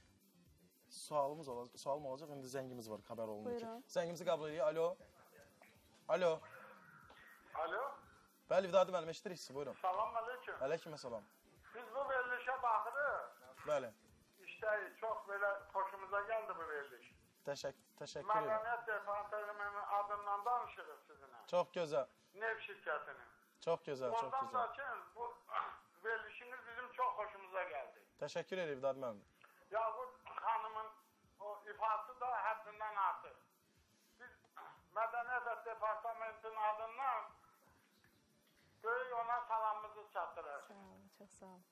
sualımız olacaq, sualım olacaq, indi zəngimiz var, xəbər olunur ki. Zəngimizi qəbul edirik, alo. Alo.
Alo.
Bəli, Vidadi müəllim, eşidirik sizi, buyurun.
Salam aleyküm.
Aleyküm salam.
Biz bu verilişə baxırıq.
Bəli.
İşte çox belə xoşumuza gəldi bu veriliş.
Təşək təşəkkür ederim.
Mədəniyyət Departamentinin adından danışırıq sizinlə.
Çox gözəl.
Nev şirkətinin.
Çox gözəl, çox gözəl.
Ondan da ki, bu verilişiniz bizim çox xoşumuza gəldi.
Təşəkkür ederim Vidadi müəllim.
Yaqut xanımın o ifası da həddindən artıq. Biz Mədəniyyət Departamentinin adından böyük ona salamımızı çatdırırıq.
Sağ olun, çox sağ olun.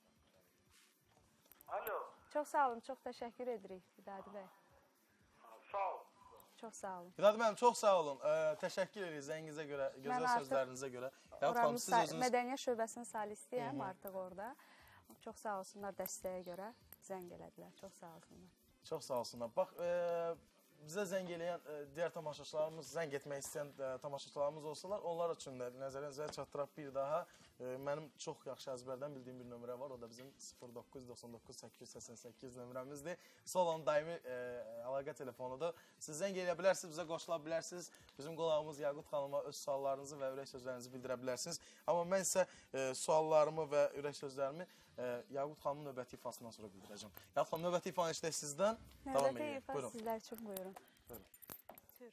Alo.
Çox sağ olun, çox təşəkkür edirik Vidadi bəy.
Sağ ol.
Çox sağ olun.
Vidadi müəllim, çox sağ olun. Ə, təşəkkür edirik zəngizə görə, gözəl sözlərinizə görə.
Oranın özünüz... Mədəniyyət şöbəsinin salistiyəm artıq orada. Çox sağ olsunlar dəstəyə görə zəng elədilər. Çox sağ olsunlar.
Çox sağ olsunlar. Bax, e, bizə zəng eləyən e, digər tamaşaçılarımız, zəng etmək istəyən e, tamaşaçılarımız olsalar, onlar üçün də nəzərinizə çatdıraq bir daha. E, mənim çox yaxşı əzbərdən bildiyim bir nömrə var. O da bizim sıfır doqquz doxsan doqquz səkkiz yüz səksən səkkiz nömrəmizdir. Solon daimi e, əlaqə telefonudur. Siz zəng eləyə bilərsiniz, bizə qoşula bilərsiniz. Bizim qonağımız Yaqut xanıma öz suallarınızı və ürək sözlərinizi bildirə bilərsiniz. Amma mən isə e, suallarımı və ürək sözlərimi e, Yaqut xanımın növbəti ifasından sonra bildirəcəm. Yaqut xanım, növbəti ifanı işdə sizdən.
Növbəti ifa sizlər üçün buyurun.
Buyurun.
Türk.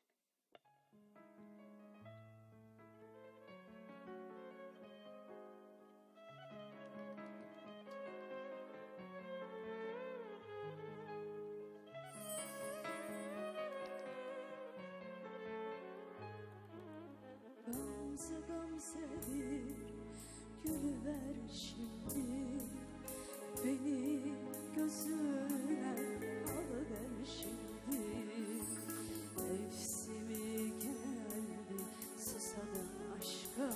Gamze gamzedir gülüver şimdi, beni gözüne alıver şimdi. Mevsimi geldi susadım aşka,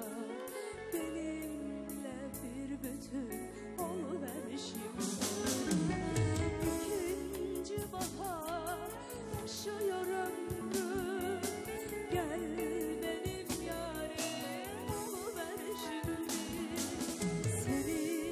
benimle bir bütün oluver şimdi. İkinci bahar yaşıyor ömrüm, gel benim yarim oluver şimdi. Seni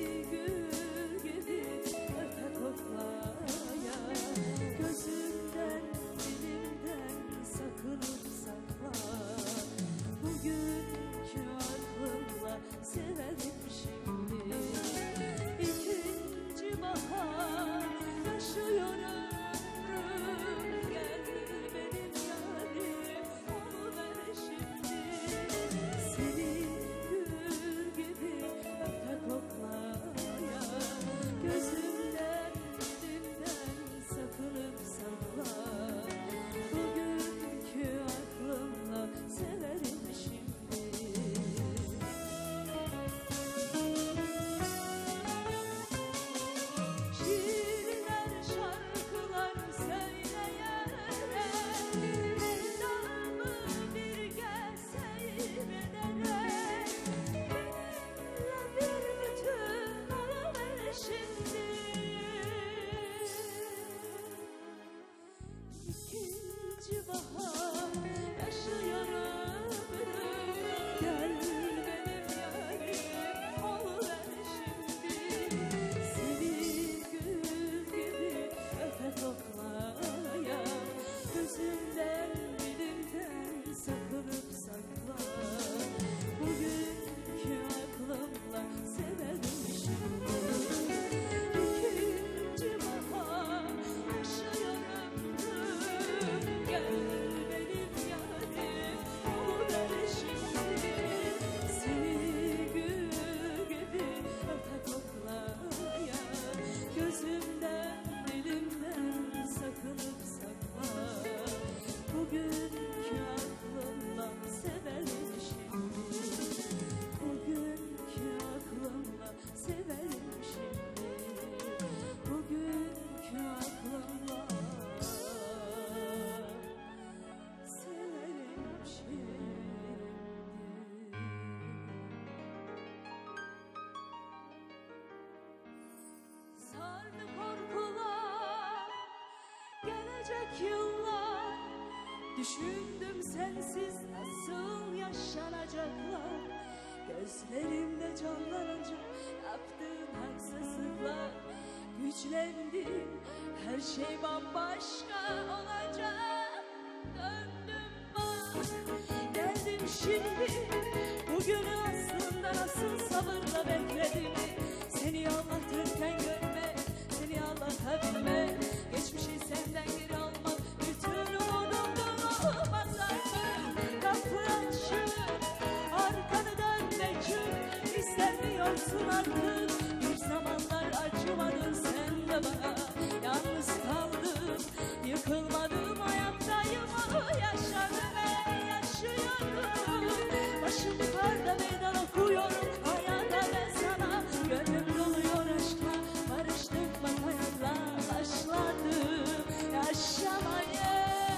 Düşündüm sensiz nasıl yaşanacaklar. Gözlerimde canlanınca yaptığın haksızlıklar. Güçlendim, her şey bambaşka olacak. Döndüm bak, geldim şimdi. Bugünü aslında nasıl sabırla bekledim. Seni ağlatırken görmek, seni ağlatabilmek. Geçmişi senden geri almak, bütün umudumdu basardım. Kapı açık, arkanı dönmek, istemiyorsun artık. Bir zamanlar acımadın sen de bana. Yalnız kaldım, yıkılmadım, ayaktayım. Yaşadım ve yaşıyorum. Başım yukarıda meydan okuyorum. Hayata ben sana, gönlüm doluyor aşkla. Barıştık bak hayatla, başladım yaşamaya.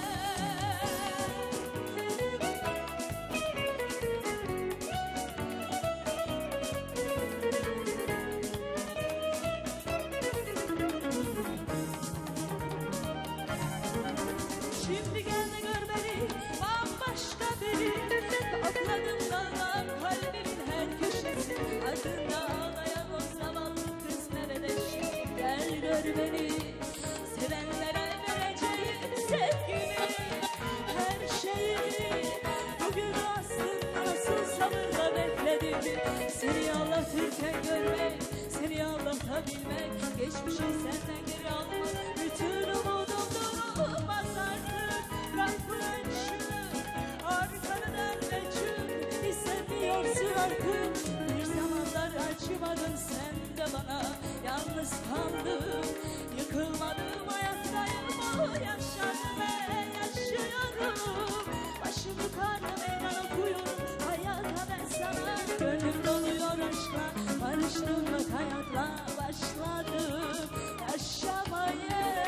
Şimdi gel de gör beni, bambaşka biri. Atladım dağlar, kalbimin her köşesi. Ardında ağlayan o zavallı kız nerede şimdi? Gel gör beni, sevenlere vereceğim sevgimi. Her şeyi, bugün aslında nasıl sabırla bekledim. Seni ağlatırken görmek, seni ağlatabilmek. Geçmişi senden geri almak, bütün umudumdu basardım. Kapı açık, arkanı dönmek, istemiyorsun artık. Bir zamanlar acımadın sen de bana. Yalnız kaldım, yıkılmadım, ayaktayım. Yaşadım ve yaşıyorum. Başım yukarıda meydan okuyorum. Hayata ben sana, gönlüm doluyor aşkla. Barıştım bak hayatla, başladım yaşamaya.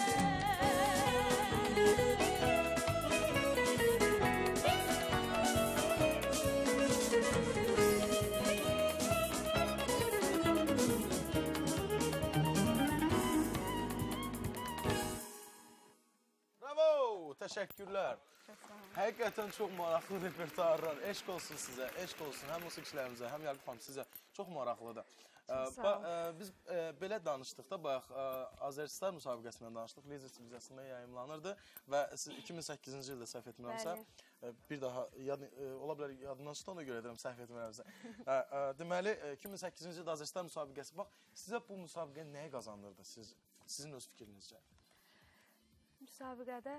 Bravo, təşəkkürlər.
Çox sağ olun.
Həqiqətən çox maraqlı repertuarlar. Eşq olsun sizə, eşq olsun həm musiqiçilərimizə, həm Yaqub xanım sizə. Çox maraqlıdır.
Çox sağ
Ba-
olun.
ə, Biz ə, belə danışdıq da, bayaq ə, Azəristar müsabiqəsindən danışdıq. Liza televiziyasında yayımlanırdı və siz iki min səkkizinci ildə səhv etmirəmsə,
Bəli.
ə, bir daha yad, ə, ola bilər yadından çıxdı, ona görə edirəm səhv etmirəmsə. Hə, ə, deməli ə, iki min səkkizinci ildə Azəristar müsabiqəsi. Bax, sizə bu müsabiqə nəyi qazandırdı siz sizin öz fikrinizcə?
Müsabiqədə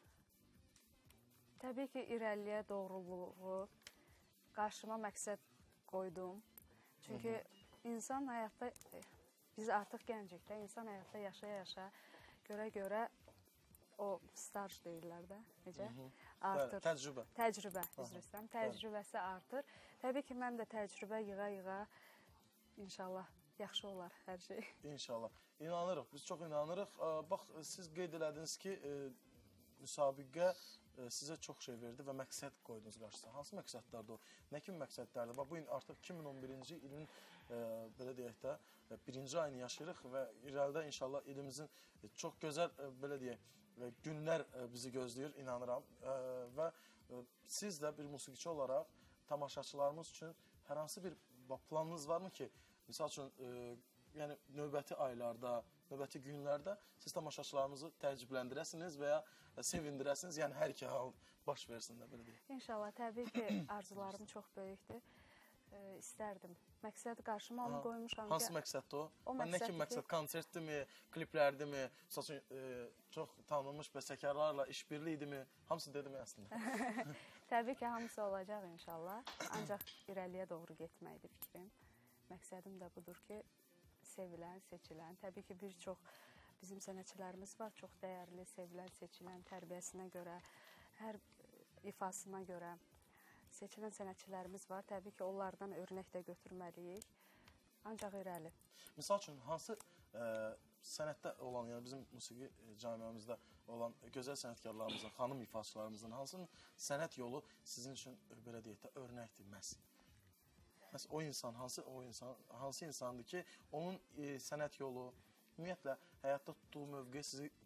təbii ki, irəliyə doğruluğu qarşıma məqsəd qoydum. Çünki insan həyatda, biz artıq gəncik də, insan həyatda yaşaya-yaşa, görə-görə o staj deyirlər də, necə? Artır.
Tə- təcrübə.
Təcrübə, üzr istəyirəm. Təcrübəsi artır. Təbii ki, mən də təcrübə yığa-yığa inşallah yaxşı olar hər şey.
İnşallah. İnanırıq, biz çox inanırıq. Ə, Bax, siz qeyd elədiniz ki, e, müsabiqə e, sizə çox şey verdi və məqsəd qoydunuz qarşısına. Hansı məqsədlərdir o? Nə kimi məqsədlərdir? Bax, bu gün artıq iki min on birinci ilin e, belə deyək də e, birinci ayını yaşayırıq və irəlidə inşallah ilimizin e, çox gözəl e, belə deyək e, günlər e, bizi gözləyir, inanıram. E, və e, siz də bir musiqiçi olaraq tamaşaçılarımız üçün hər hansı bir bax, planınız varmı ki, misal üçün e, yəni növbəti aylarda, növbəti günlərdə siz tamaşaçılarımızı təəccübləndirəsiniz və ya sevindirəsiniz, yəni hər iki hal baş versin də belə deyək.
İnşallah, təbii ki, arzularım çox böyükdür. E, istərdim. Məqsəd qarşıma onu qoymuşam.
Hansı
ki,
məqsəddir o?
O
Nə kimi
məqsəddir
məqsəd?
ki-
Konsertdirmi, kliplərdirmi, misal üçün e, çox tanınmış bəstəkarlarla işbirlikdirmi? Hamısı dedim əslində.
Təbii ki, hamısı olacaq inşallah. Ancaq irəliyə doğru getməkdir fikrim. Məqsədim də budur ki, sevilən, seçilən. Təbii ki, bir çox bizim sənətçilərimiz var, çox dəyərli, sevilən, seçilən, tərbiyəsinə görə, hər ifasına görə seçilən sənətçilərimiz var. Təbii ki, onlardan örnək də götürməliyik. Ancaq irəli.
Misal üçün, hansı ə, sənətdə olan, yəni bizim musiqi camiamızda olan gözəl sənətkarlarımızın, xanım ifaçılarımızın hansının sənət yolu sizin üçün belə deyək də örnəkdir məhz? Məhz o insan, hansı o insan, hansı insandır ki, onun e, sənət yolu, ümumiyyətlə həyatda tutduğu mövqe sizi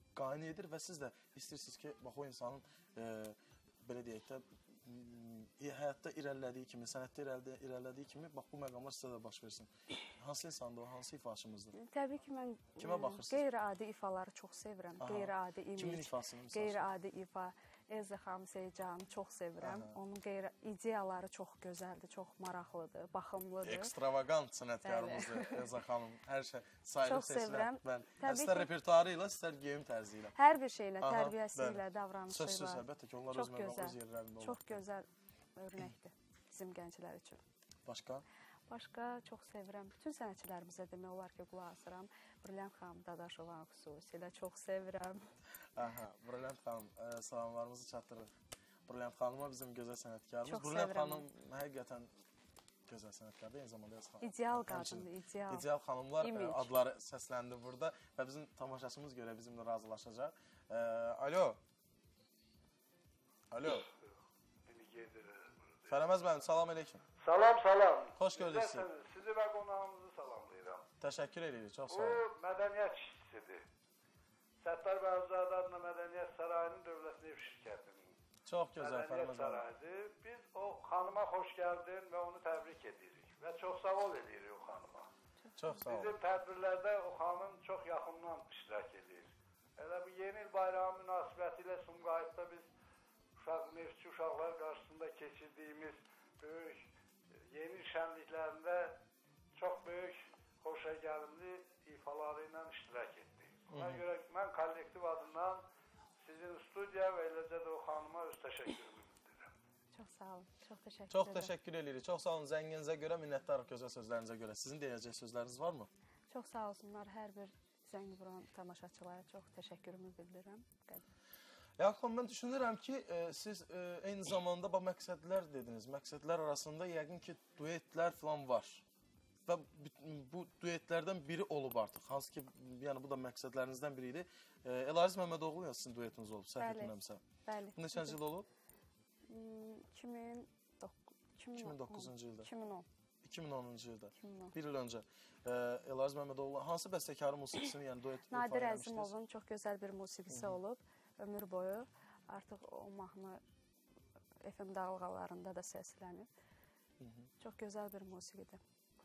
qane edir və siz də istəyirsiniz ki, bax o insanın e, belə deyək də m, həyatda irəlilədiyi kimi, sənətdə irəlidə, irəlilədiyi kimi bax bu məqamlar sizə də baş versin. Hansı insandır o, hansı ifaçımızdır?
Təbii ki, mən
Kimə
e,
baxırsınız?
qeyri-adi ifaları çox sevirəm.
Aha.
Qeyri-adi
Kimin
imic,
ifasını misal üçün?
qeyri-adi ifa. Elza xanım Seycanı çox sevirəm.
Aha.
Onun qeyri ideyaları çox gözəldir, çox maraqlıdır, baxımlıdır.
Ekstravagant sənətkarımızdır Elza xanım. Hər şey sayılır,
Çox sevirəm.
Mən
Təbii
istər
ki-
repertuarı ilə, istər geyim tərzi ilə.
Hər bir şeylə,
Aha,
tərbiyəsi
bəli.
ilə, davranışı
Söz söz
ilə.
əlbəttə ki, onlar
Çox
öz məqam, öz
gözəl,
yerlərində
çox
olur.
gözəl örnəkdir bizim gənclər üçün.
Başqa?
Başqa çox sevirəm. Bütün sənətçilərimizə demək olar ki, qulaq asıram. Brilliant xanım Dadaşovanı xüsusilə çox sevirəm.
Aha, Brilliant xanım, e, salamlarımızı çatdırırıq. Brilliant xanıma bizim gözəl sənətkarımız.
Çox
Brilliant
sevirəm
xanım həqiqətən gözəl sənətkardır, eyni zamanda Elza xanım.
İdeal
Həmçinin
qadındır, ideal.
İdeal xanımlar e,
İmic.
adları səsləndi burada və bizim tamaşaçımız görə bizimlə razılaşacaq. E, alo. Alo. Fərəməz müəllim, salam əleykum.
Salam, salam.
Xoş gördük sizi.
Sizə- Sizi və qonağınızı salamlayıram.
Təşəkkür edirik, çox
Bu
sağ olun.
mədəniyyət işçisidir. Səttar Bəhzadə adına Mədəniyyət Sarayının Dövlət Neft Şirkətinin
Çox gözəl
Mədəniyyət
Fərəməz müəllim.
Sarayıdır. Biz o xanıma xoş gəldin və onu təbrik edirik. Və çox sağ ol edirik o xanıma.
Çox sağ olun.
Bizim tədbirlərdə o xanım çox yaxından iştirak edir. Elə bu yeni il bayramı münasibətilə Sumqayıtda biz uşaq neftçi uşaqlar qarşısında keçirdiyimiz böyük yeni il şənliklərində çox böyük xoşagəlimli ifaları ilə iştirak etdik. Buna görə mən kollektiv adından sizin studiya və eləcə də o xanıma öz təşəkkürümü bildirirəm.
Çox sağ olun. Çox təşəkkür
Çox
edirəm.
təşəkkür edirik. Çox sağ olun zənginizə görə, minnətdarıq gözəl sözlərinizə görə. Sizin deyəcək sözləriniz varmı?
Çox sağ olsunlar hər bir zəng vuran tamaşaçılara çox təşəkkürümü bildirirəm.
Yaxın, mən düşünürəm ki, e, siz e, eyni zamanda bax məqsədlər dediniz. Məqsədlər arasında yəqin ki, duetlər falan var. Və bu- bu duetlərdən biri olub artıq. Hansı ki, yəni bu da məqsədlərinizdən biri idi. E, Elariz Məmmədoğlu ilə sizin duetiniz olub, səhv
Bəli.
etmirəmsə.
Bəli.
Bu neçənci il olub?
Hmm, iki min doqquz
iki min doqquzuncu ildə.
iki min on.
iki min onuncu ildə.
iki min on.
Bir il öncə. E, Elariz Məmmədoğlu hansı bəstəkarın musiqisini, yəni duet ifa
Nadir
eləmişdiniz?
Əzimovun çox gözəl bir musiqisi olub ömür boyu. Artıq o mahnı F M dalğalarında da səslənib. Çox gözəl bir musiqidir.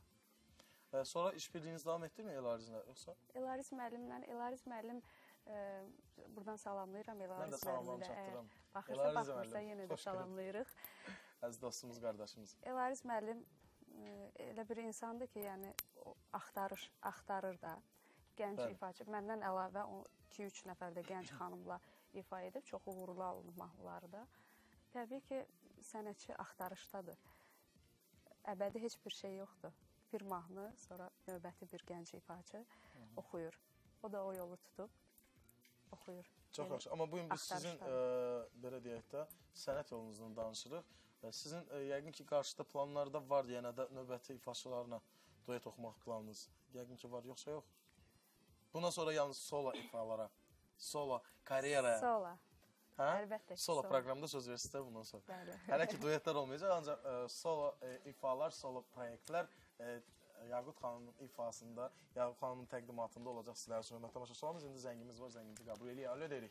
E, sonra işbirliyiniz davam etdirmi Elarizlə yoxsa?
Elariz müəllimlə, Elariz müəllim e, buradan salamlayıram
Mən də
Elariz
salamlarımı
müəllimlə.
çatdırıram.
Əgər baxırsa,
Elariz
baxmırsa
müəllim,
yenə də
xoş gəlib.
salamlayırıq.
Əziz dostumuz, qardaşımız.
Elariz müəllim e, elə bir insandır ki, yəni o axtarış, axtarır da. Gənc
Bəli.
ifaçı. Məndən əlavə iki üç nəfər də gənc xanımla ifa edib, çox uğurlu alınıb mahnıları da. Təbii ki, sənətçi axtarışdadır. Əbədi heç bir şey yoxdur. Bir mahnı, sonra növbəti bir gənc ifaçı oxuyur. O da o yolu tutub oxuyur.
Çox
Yəni,
yaxşı. Amma bu gün biz sizin
axtarışdan.
e, belə deyək də sənət yolunuzdan danışırıq. E, Sizin e, yəqin ki, qarşıda planlarda var, yenə də növbəti ifaçılarına duet oxumaq planınız. Yəqin ki, var, yoxsa yox? Bundan sonra yalnız solo ifalara, solo karyeraya.
Sola.
Hə?
Əlbəttə ki,
Solo
solo.
proqramda söz verirsiniz bundan sonra.
Bəli.
Hələ ki, duetlər olmayacaq, ancaq e, solo e, ifalar, solo proyektlər e, Yaqut xanımın ifasında, Yaqut xanımın təqdimatında olacaq sizlər üçün. Hörmətli tamaşaçılarımız, indi zəngimiz var, zəngimizi qəbul eləyək. Alo deyirik.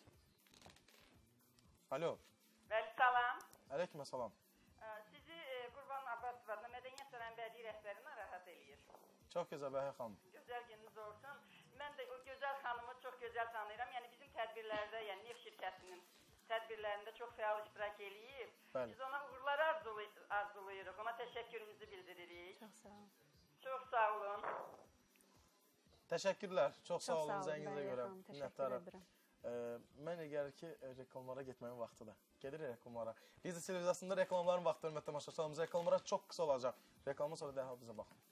Alo.
Bəli, salam.
Aleyküm salam.
Ə, Sizi e, Qurban Abbasov adına Mədəniyyət Sarayının bədii rəhbəri narahat eləyir.
Çox gözəl Bəhə xanım.
Gözəl gününüz olsun. Mən də o gözəl xanımı çox gözəl tanıyıram. Yəni bizim tədbirlərdə, yəni Neft şirkətinin tədbirlərində çox fəal iştirak eləyib.
Bəli.
Biz ona uğurlar arzulay- arzulayırıq. Ona təşəkkürümüzü bildiririk.
Çox sağ olun.
Çox sağ olun.
Təşəkkürlər. Çox sağ
Çox
olun
sağ olun,
zənginizə
Bəhə
görə.
xanım, təşəkkür
Minnətdarım.
edirəm.
E, Mənə gəlir ki, e, reklamlara getməyin vaxtıdır. Gedirik reklamlara. Biz də televiziyasında reklamların vaxtı, hörmətli tamaşaçılarımız. Reklamlara çox qısa olacaq. Reklamdan sonra dərhal bizə baxın.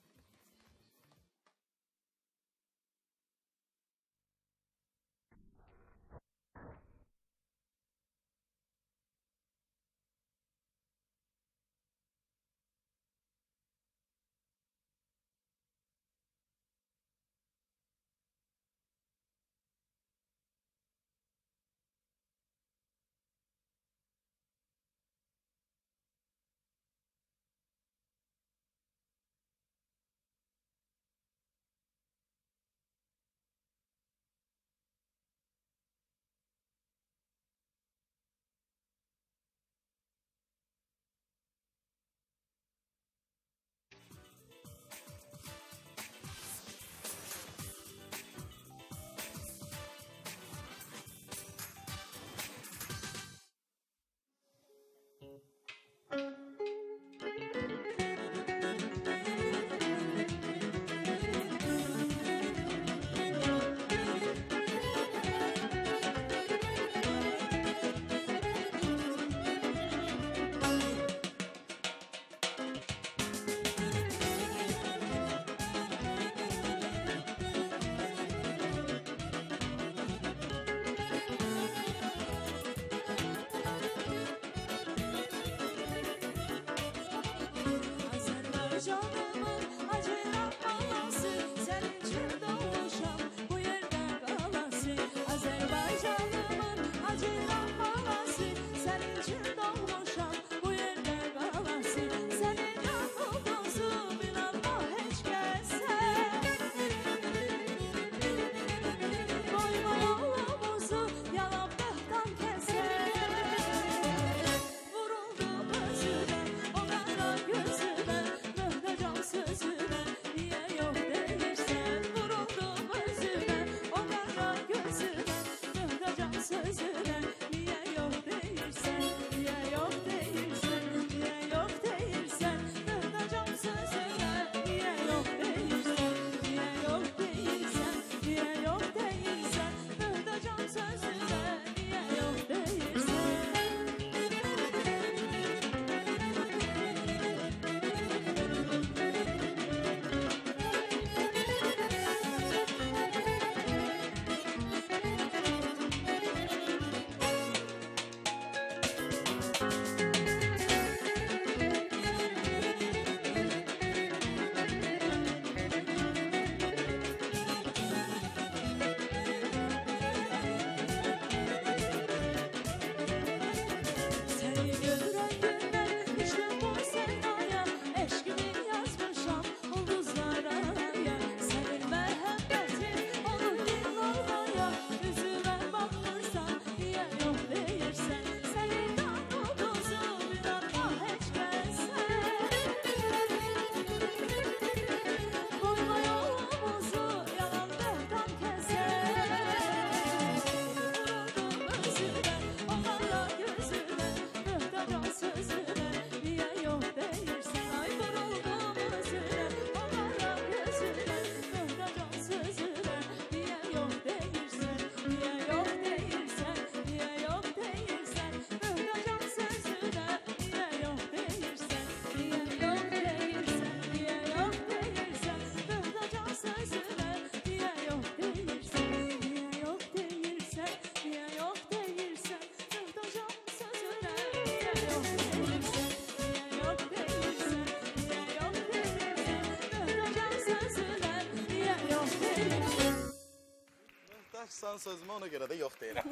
sözümü ona göre de yok deyirəm.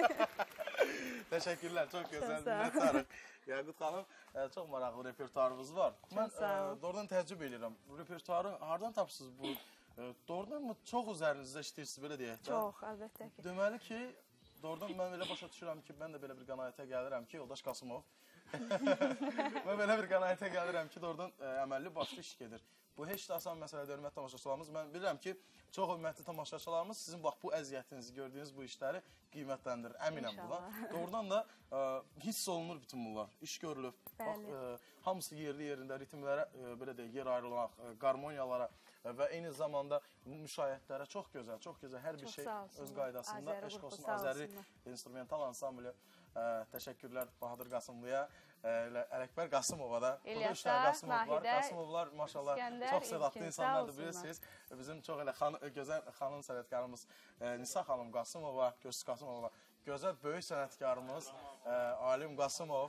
Teşekkürler, çok güzel.
sağ ol.
Minnətdarıq. Yaqut xanım, e, çox maraqlı repertuarınız var. Mən
sağ ol.
e, doğrudan təəccüb edirəm. Bu repertuarı hardan tapsınız bu? E, doğrudan mı çox üzərinizdə işləyirsiniz belə deyək də?
Çox, əlbəttə ki.
Deməli ki, doğrudan mən elə başa düşürəm ki, mən də belə bir qənaətə gəlirəm ki, yoldaş Qasımov. Mən belə bir qənaətə gəlirəm ki, doğrudan ə, əməlli başlı iş gedir. Bu heç də asan məsələdir, hörmətli tamaşaçılarımız. Mən bilirəm ki, çox hörmətli tamaşaçılarımız sizin bax bu əziyyətinizi, gördüyünüz bu işləri qiymətləndirir. Əminəm buna. Doğrudan da ə, hiss olunur bütün bunlar. İş görülüb. Bax, ə, hamısı yerli yerində ritmlərə, ə, belə deyək, yer ayrılmaq, ə, qarmoniyalara ə, və eyni zamanda müşayiətlərə çox gözəl, çox gözəl. Hər bir şey öz qaydasında. Eşq olsun Azəri instrumental ansamblı. Ə, təşəkkürlər Bahadır Qasımlıya, Ələkbər Qasımova da.
İlyasa, Nahidə,
Qasımovlar maşallah çox sədaqlı insanlardır, bilirsiniz. Bizim çox elə xan, gözəl xanım sənətkarımız ə, Nisa xanım Qasımova, Gözsüz Qasımova, gözəl böyük sənətkarımız ə, Alim Qasımov,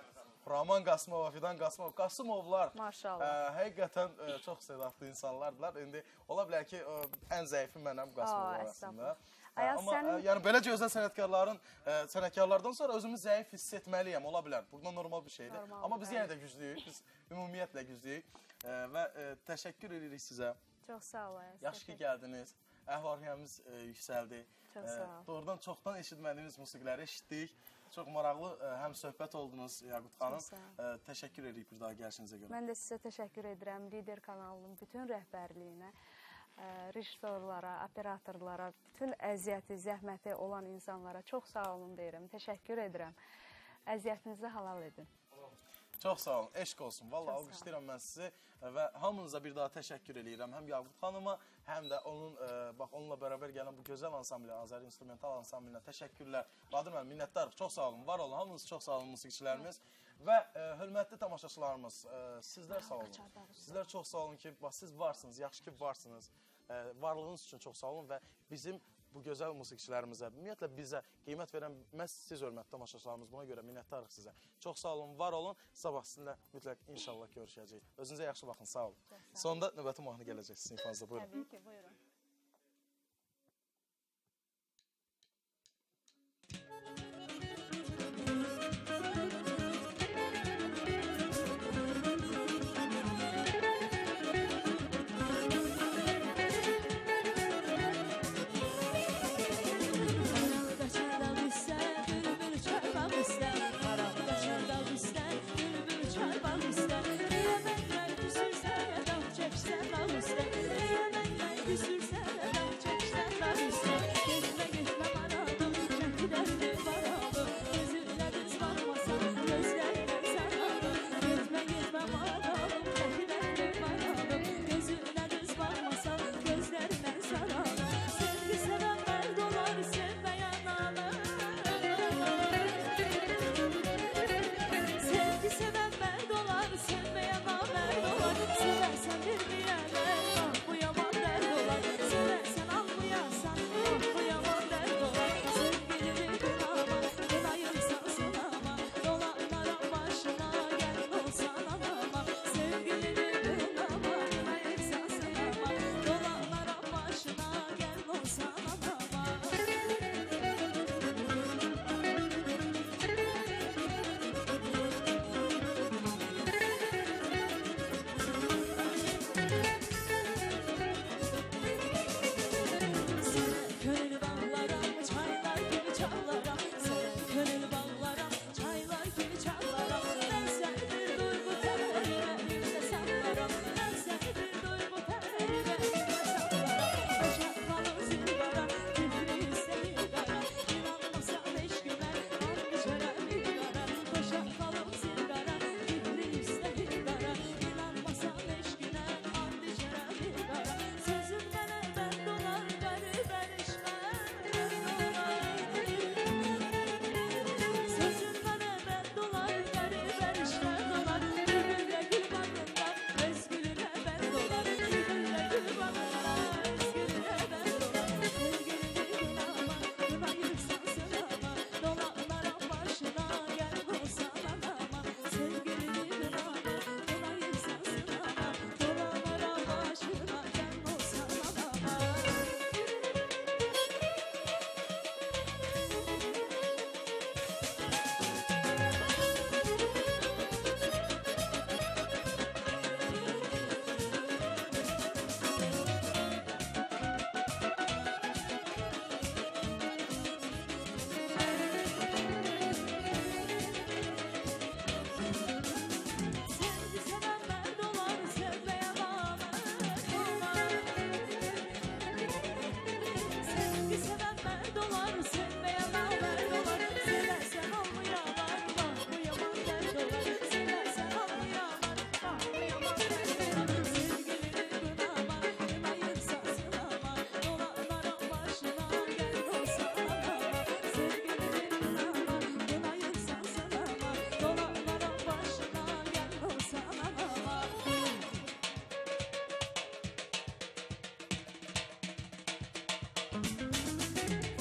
Raman Qasımova, Fidan Qasımov, Qasımovlar
maşallah.
Ə, həqiqətən ə, çox sədaqlı insanlardılar. İndi ola bilər ki, ə, ən zəifi mənəm Qasımov arasında.
Ayaz,
Amma
sənin...
yəni belə gözəl sənətkarların ə, sənətkarlardan sonra özümü zəif hiss etməliyəm, ola bilər. Bu normal bir şeydir.
Normal,
Amma biz
bəli.
yenə də güclüyük, biz ümumiyyətlə güclüyük ə, və ə, təşəkkür edirik sizə.
Çox sağ ol Ayaz.
Yaxşı ki gəldiniz. Əhval-ruhiyyəmiz yüksəldi.
Çox sağ ol.
Ə, doğrudan çoxdan eşitmədiyimiz musiqiləri eşitdik. Çox maraqlı ə, həm söhbət oldunuz Yaqut xanım. Ə, təşəkkür edirik bir daha gəlişinizə görə.
Mən də sizə təşəkkür edirəm Lider kanalının bütün rəhbərliyinə. Rejissorlara, operatorlara, bütün əziyyəti, zəhməti olan insanlara çox sağ olun deyirəm. Təşəkkür edirəm. Əziyyətinizi halal edin.
Çox sağ olun, eşq olsun. Vallahi alqışlayıram mən sizi və hamınıza bir daha təşəkkür edirəm. Həm Yaqut xanıma, həm də onun ə, bax onunla bərabər gələn bu gözəl ansamblə, Azəri instrumental ansamblinə təşəkkürlər. Bahadır müəllim, minnətdarıq. Çox sağ olun, var olun. Hamınız çox sağ olun musiqiçilərimiz. Və ə, hörmətli tamaşaçılarımız, ə, sizlər sağ olun. Sizlər çox sağ olun ki, bax siz varsınız, yaxşı ki varsınız. Ə, varlığınız üçün çox sağ olun və bizim bu gözəl musiqiçilərimizə, ümumiyyətlə bizə qiymət verən məhz siz hörmətli tamaşaçılarımız, buna görə minnətdarıq sizə. Çox sağ olun, var olun. Sabah sizinlə mütləq inşallah görüşəcəyik. Özünüzə yaxşı baxın, sağ olun. Sonda növbəti mahnı gələcək sizin ifanızda. Buyurun.
Təbii ki, buyurun.
Küsür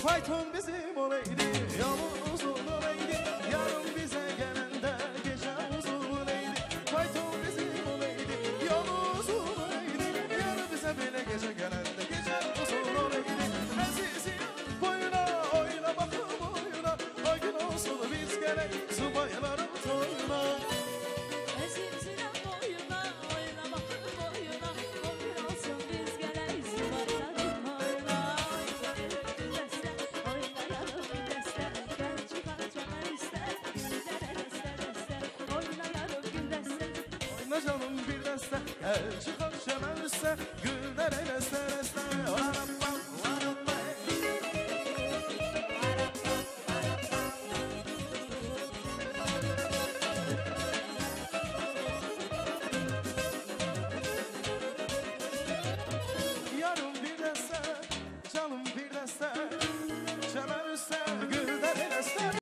fayton bizim olaydı, yolun uzun olaydı. Yarın bize gelende gece uzun olaydı. Fayton bizim olaydı, yolun uzun olaydı. Yarın bize böyle gece gelende gece uzun olaydı. Azizim boyuna oyna bakım oyuna, o gün olsun biz gerek subayların toyuna.
Azizim boyuna oyna bakım boyuna, o gün olsun biz gerek subayların toyuna. Oynayalım bir deste, gel çıkar çömer ister. Güllere deste deste, oynayalım bir deste.
Oyna canım bir deste, el çıkar çömel üstte. Güllere deste